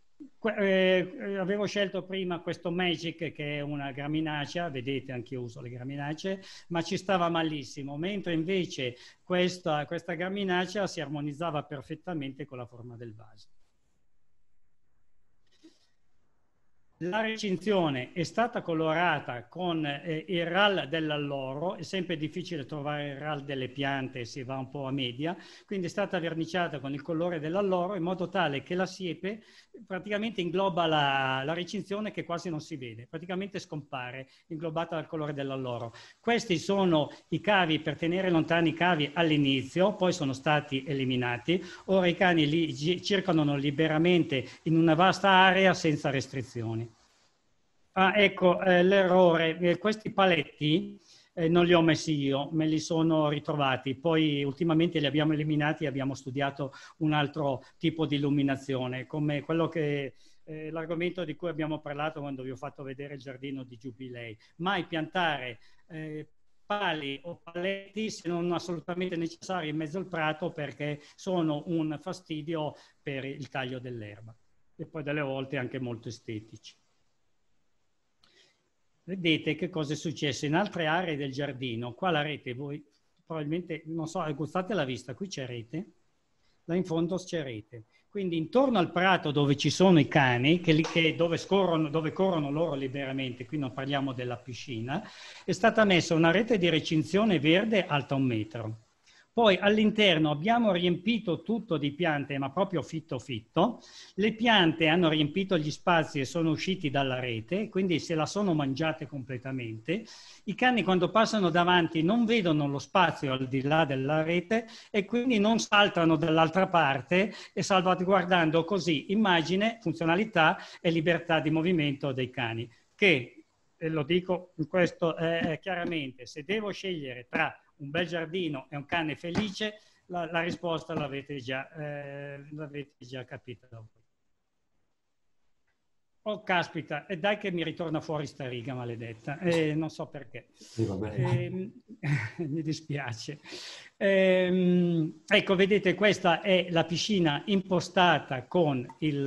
Speaker 2: Avevo scelto prima questo Magic, che è una graminacea, vedete anche io uso le graminacee, ma ci stava malissimo, mentre invece questa graminacea si armonizzava perfettamente con la forma del vaso. La recinzione è stata colorata con il RAL dell'alloro, è sempre difficile trovare il RAL delle piante, si va un po' a media, quindi è stata verniciata con il colore dell'alloro in modo tale che la siepe praticamente ingloba la recinzione, che quasi non si vede, praticamente scompare, inglobata dal colore dell'alloro. Questi sono i cavi per tenere lontani i cavi all'inizio, poi sono stati eliminati, ora i cani li circolano liberamente in una vasta area senza restrizioni. Ah, ecco, l'errore, questi paletti non li ho messi io, me li sono ritrovati, poi ultimamente li abbiamo eliminati e abbiamo studiato un altro tipo di illuminazione, come quello che l'argomento di cui abbiamo parlato quando vi ho fatto vedere il giardino di Giubilei. Mai piantare pali o paletti se non assolutamente necessari in mezzo al prato, perché sono un fastidio per il taglio dell'erba e poi delle volte anche molto estetici. Vedete che cosa è successo in altre aree del giardino. Qua la rete, voi probabilmente, non so, guardate la vista, qui c'è rete, là in fondo c'è rete. Quindi intorno al prato dove ci sono i cani, dove corrono loro liberamente, qui non parliamo della piscina, è stata messa una rete di recinzione verde alta 1 metro. Poi all'interno abbiamo riempito tutto di piante, ma proprio fitto fitto. Le piante hanno riempito gli spazi e sono usciti dalla rete, quindi se la sono mangiate completamente. I cani quando passano davanti non vedono lo spazio al di là della rete e quindi non saltano dall'altra parte, e salvaguardando così immagine, funzionalità e libertà di movimento dei cani. Che, lo dico in questo chiaramente, se devo scegliere tra un bel giardino e un cane felice, la risposta l'avete già capita. Oh, caspita, e dai che mi ritorna fuori sta riga maledetta, non so perché. Mi dispiace. Ecco, vedete, questa è la piscina impostata con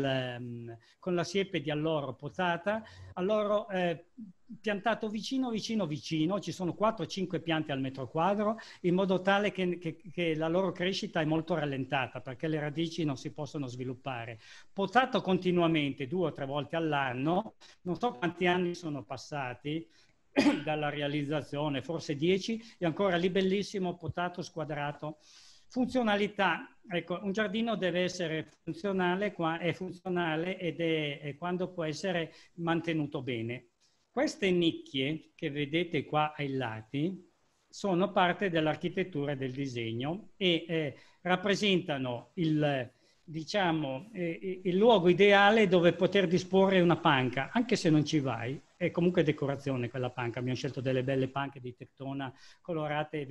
Speaker 2: la siepe di alloro potata. Alloro piantato vicino, ci sono 4-5 piante al metro quadro, in modo tale che la loro crescita è molto rallentata, perché le radici non si possono sviluppare. Potato continuamente 2 o 3 volte all'anno, non so quanti anni sono passati dalla realizzazione, forse 10, e ancora lì bellissimo, potato squadrato. Funzionalità, ecco, un giardino deve essere funzionale, è funzionale ed è quando può essere mantenuto bene. Queste nicchie che vedete qua ai lati sono parte dell'architettura e del disegno e rappresentano diciamo, il luogo ideale dove poter disporre una panca, anche se non ci vai. È comunque decorazione quella panca. Abbiamo scelto delle belle panche di Tectona colorate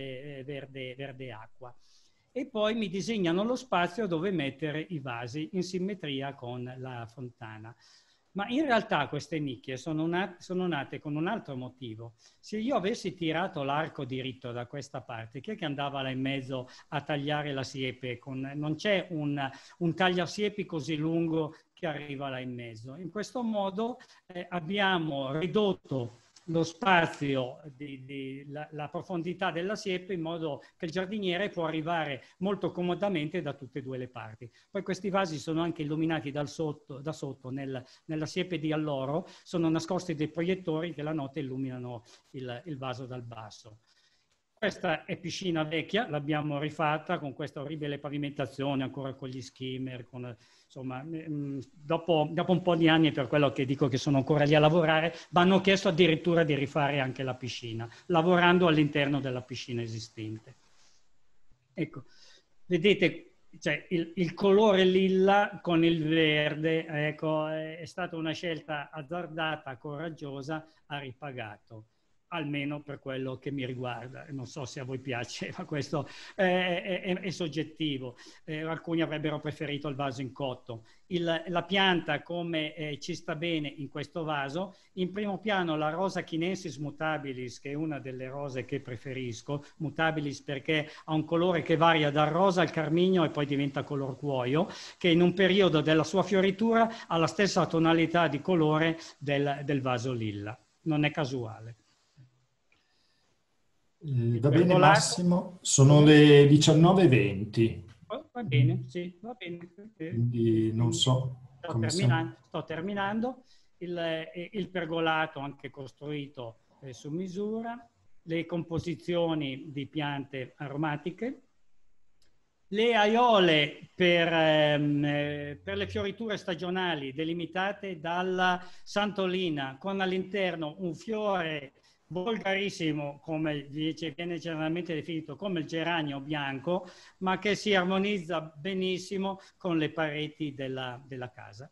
Speaker 2: verde acqua. E poi mi disegnano lo spazio dove mettere i vasi in simmetria con la fontana. Ma in realtà queste nicchie sono nate con un altro motivo. Se io avessi tirato l'arco diritto da questa parte, chi è che andava là in mezzo a tagliare la siepe? Non c'è un tagliasiepi così lungo che arriva là in mezzo. In questo modo abbiamo ridotto lo spazio, la profondità della siepe, in modo che il giardiniere può arrivare molto comodamente da tutte e due le parti. Poi questi vasi sono anche illuminati da sotto nella siepe di alloro, sono nascosti dei proiettori che la notte illuminano il vaso dal basso. Questa è piscina vecchia, l'abbiamo rifatta con questa orribile pavimentazione, ancora con gli skimmer, insomma, dopo un po' di anni, per quello che dico che sono ancora lì a lavorare, mi hanno chiesto addirittura di rifare anche la piscina, lavorando all'interno della piscina esistente. Ecco, vedete, cioè, il colore lilla con il verde, ecco, è stata una scelta azzardata, coraggiosa, ha ripagato, almeno per quello che mi riguarda. Non so se a voi piace, ma questo è soggettivo. Alcuni avrebbero preferito il vaso in cotto. La pianta, come ci sta bene in questo vaso, in primo piano la Rosa chinensis mutabilis, che è una delle rose che preferisco, mutabilis perché ha un colore che varia dal rosa al carmigno e poi diventa color cuoio, che in un periodo della sua fioritura ha la stessa tonalità di colore del vaso lilla. Non è casuale.
Speaker 1: Va bene Massimo, sono le 19:20.
Speaker 2: Va bene, sì, va bene.
Speaker 1: Quindi non so come siamo.
Speaker 2: Sto terminando. Il pergolato anche costruito su misura, le composizioni di piante aromatiche, le aiole per le fioriture stagionali delimitate dalla Santolina, con all'interno un fiore volgarissimo, come viene generalmente definito come il geranio bianco, ma che si armonizza benissimo con le pareti della casa.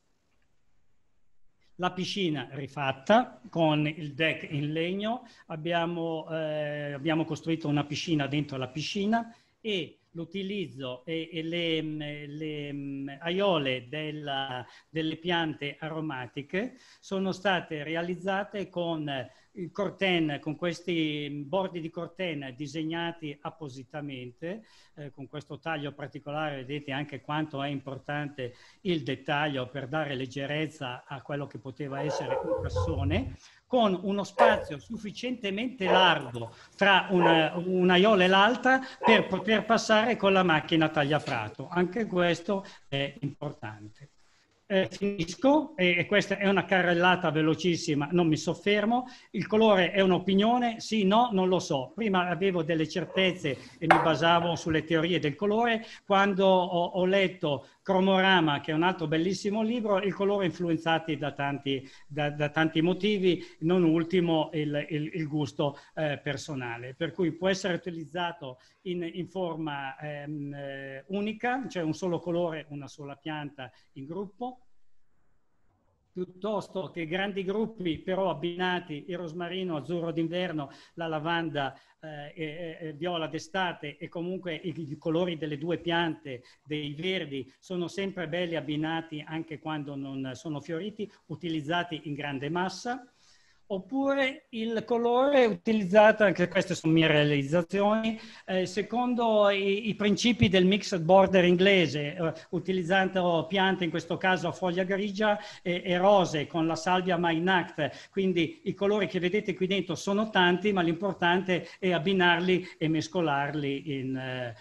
Speaker 2: La piscina rifatta con il deck in legno, abbiamo costruito una piscina dentro la piscina e l'utilizzo e le aiole delle piante aromatiche sono state realizzate con il corten, con questi bordi di corten disegnati appositamente, con questo taglio particolare. Vedete anche quanto è importante il dettaglio per dare leggerezza a quello che poteva essere un cassone, con uno spazio sufficientemente largo tra un'aiola e l'altra per poter passare con la macchina tagliafrato. Anche questo è importante. Finisco, e questa è una carrellata velocissima, non mi soffermo. Il colore è un'opinione, sì, no, non lo so. Prima avevo delle certezze e mi basavo sulle teorie del colore. Quando ho letto Cromorama, che è un altro bellissimo libro, il colore influenzati da tanti motivi, non ultimo il gusto personale. Per cui può essere utilizzato in forma unica, cioè un solo colore, una sola pianta in gruppo. piuttosto che grandi gruppi però abbinati, il rosmarino azzurro d'inverno, la lavanda viola d'estate, e comunque i colori delle due piante, dei verdi, sono sempre belli abbinati anche quando non sono fioriti, utilizzati in grande massa. Oppure il colore utilizzato, anche queste sono mie realizzazioni, secondo i principi del mixed border inglese, utilizzando piante, in questo caso a foglia grigia e rose, con la salvia Mainact. Quindi i colori che vedete qui dentro sono tanti, ma l'importante è abbinarli e mescolarli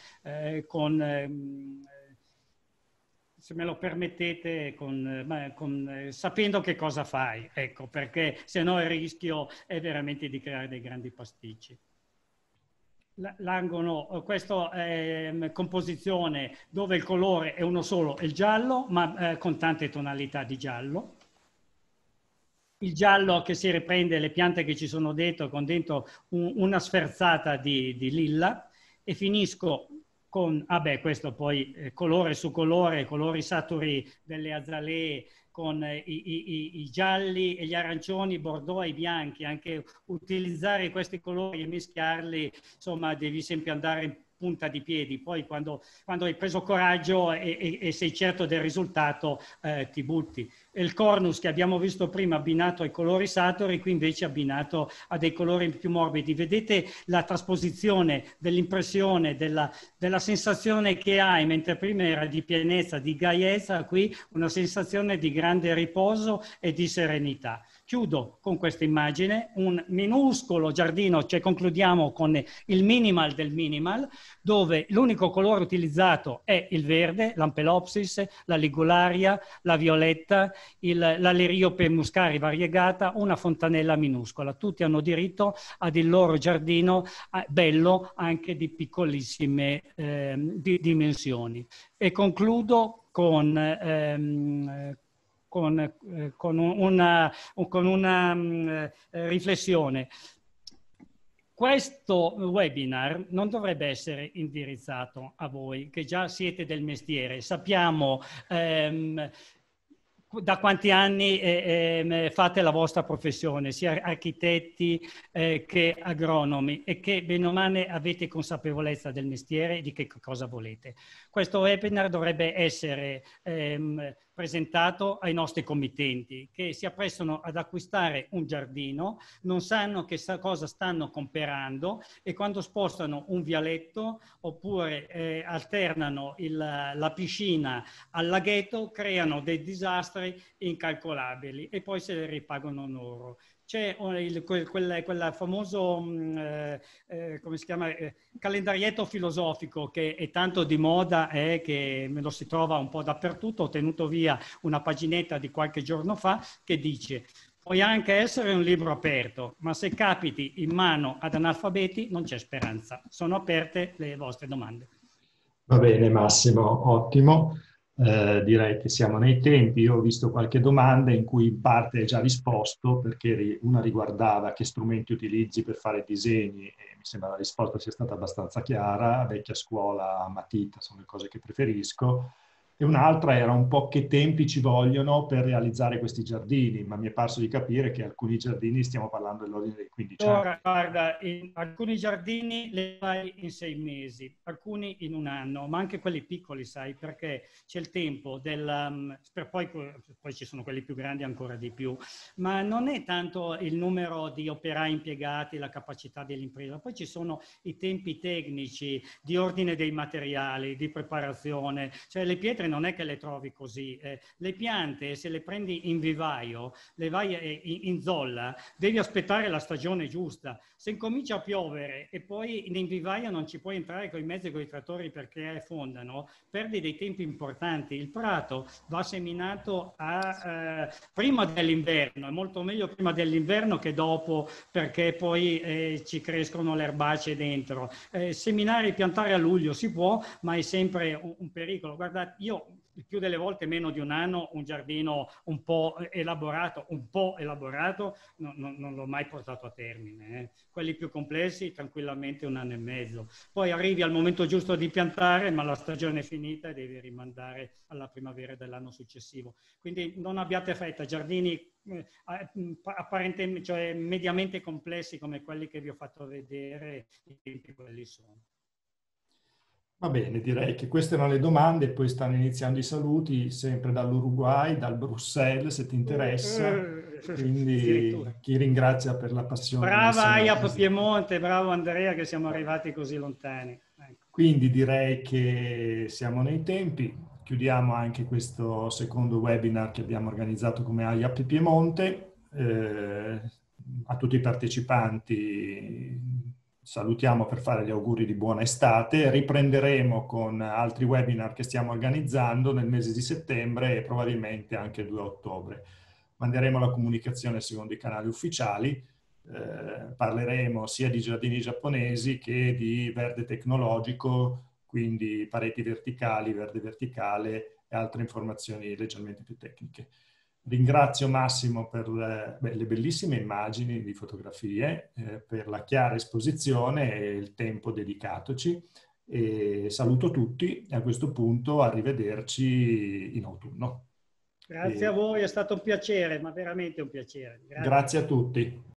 Speaker 2: se me lo permettete, sapendo che cosa fai, ecco, perché se no il rischio è veramente di creare dei grandi pasticci. L'angono, questa è composizione dove il colore è uno solo, è il giallo, ma con tante tonalità di giallo. Il giallo che si riprende le piante che ci sono dentro, con dentro una sferzata di lilla, e finisco con, questo poi colore su colore, colori saturi delle azalee, con i gialli e gli arancioni, i bordeaux e i bianchi. Anche utilizzare questi colori e mischiarli, insomma, devi sempre andare in punta di piedi. Poi quando hai preso coraggio e sei certo del risultato, ti butti. E il cornus che abbiamo visto prima abbinato ai colori saturi, qui invece abbinato a dei colori più morbidi. Vedete la trasposizione dell'impressione, della sensazione che hai, mentre prima era di pienezza, di gaiezza, qui una sensazione di grande riposo e di serenità. Chiudo con questa immagine, un minuscolo giardino, cioè concludiamo con il minimal del minimal, dove l'unico colore utilizzato è il verde, l'Ampelopsis, la Ligularia, la violetta, la Liriope muscari variegata, una fontanella minuscola. Tutti hanno diritto ad il loro giardino bello, anche di piccolissime dimensioni. E concludo con una riflessione. Questo webinar non dovrebbe essere indirizzato a voi, che già siete del mestiere. Sappiamo da quanti anni fate la vostra professione, sia architetti che agronomi, e che bene o male avete consapevolezza del mestiere e di che cosa volete. Questo webinar dovrebbe essere presentato ai nostri committenti, che si apprestano ad acquistare un giardino, non sanno che cosa stanno comprando, e quando spostano un vialetto oppure alternano la piscina al laghetto, creano dei disastri incalcolabili e poi se le ripagano loro. C'è quel famoso come si chiama, calendarietto filosofico che è tanto di moda, che me lo si trova un po' dappertutto. Ho tenuto via una paginetta di qualche giorno fa che dice: puoi anche essere un libro aperto, ma se capiti in mano ad analfabeti non c'è speranza. Sono aperte le vostre domande.
Speaker 1: Va bene Massimo, ottimo. Direi che siamo nei tempi. Io ho visto qualche domanda in cui in parte hai già risposto, perché una riguardava che strumenti utilizzi per fare disegni, e mi sembra la risposta sia stata abbastanza chiara: vecchia scuola, matita sono le cose che preferisco. E un'altra era un po' che tempi ci vogliono per realizzare questi giardini, ma mi è parso di capire che alcuni giardini stiamo parlando dell'ordine dei 15 anni.
Speaker 2: Allora, guarda, in alcuni giardini le fai in 6 mesi, alcuni in 1 anno, ma anche quelli piccoli, sai, perché c'è il tempo poi ci sono quelli più grandi ancora di più, ma non è tanto il numero di operai impiegati, la capacità dell'impresa, poi ci sono i tempi tecnici di ordine dei materiali, di preparazione, cioè le pietre non è che le trovi così, le piante se le prendi in vivaio, le vai in zolla, devi aspettare la stagione giusta. Se incomincia a piovere e poi in vivaio non ci puoi entrare con i mezzi e con i trattori perché fondano, perdi dei tempi importanti. Il prato va seminato prima dell'inverno, è molto meglio prima dell'inverno che dopo, perché poi ci crescono le erbacee dentro. Seminare e piantare a luglio si può, ma è sempre un pericolo. Guardate, io il più delle volte meno di un anno, un giardino un po' elaborato, non l'ho mai portato a termine. Quelli più complessi tranquillamente un anno e mezzo. Poi arrivi al momento giusto di piantare, ma la stagione è finita e devi rimandare alla primavera dell'anno successivo. Quindi non abbiate fretta, giardini apparentemente, cioè mediamente complessi come quelli che vi ho fatto vedere, i tempi quelli sono.
Speaker 1: Va bene, direi che queste erano le domande, poi stanno iniziando i saluti, sempre dall'Uruguay, dal Bruxelles, se ti interessa. Quindi
Speaker 2: Addirittura.
Speaker 1: chi ringrazia per la passione
Speaker 2: Brava
Speaker 1: messa nella
Speaker 2: AIAP
Speaker 1: presentazione.
Speaker 2: Piemonte, bravo Andrea che siamo arrivati così lontani. Ecco.
Speaker 1: Quindi direi che siamo nei tempi. Chiudiamo anche questo secondo webinar che abbiamo organizzato come AIAP Piemonte. A tutti i partecipanti salutiamo per fare gli auguri di buona estate. Riprenderemo con altri webinar che stiamo organizzando nel mese di settembre e probabilmente anche il 2 ottobre. Manderemo la comunicazione secondo i canali ufficiali. Parleremo sia di giardini giapponesi che di verde tecnologico, quindi pareti verticali, verde verticale e altre informazioni leggermente più tecniche. Ringrazio Massimo per le bellissime immagini di fotografie, per la chiara esposizione e il tempo dedicatoci. E saluto tutti e a questo punto arrivederci in autunno.
Speaker 2: Grazie a voi, è stato un piacere, ma veramente un piacere. Grazie.
Speaker 1: Grazie a tutti.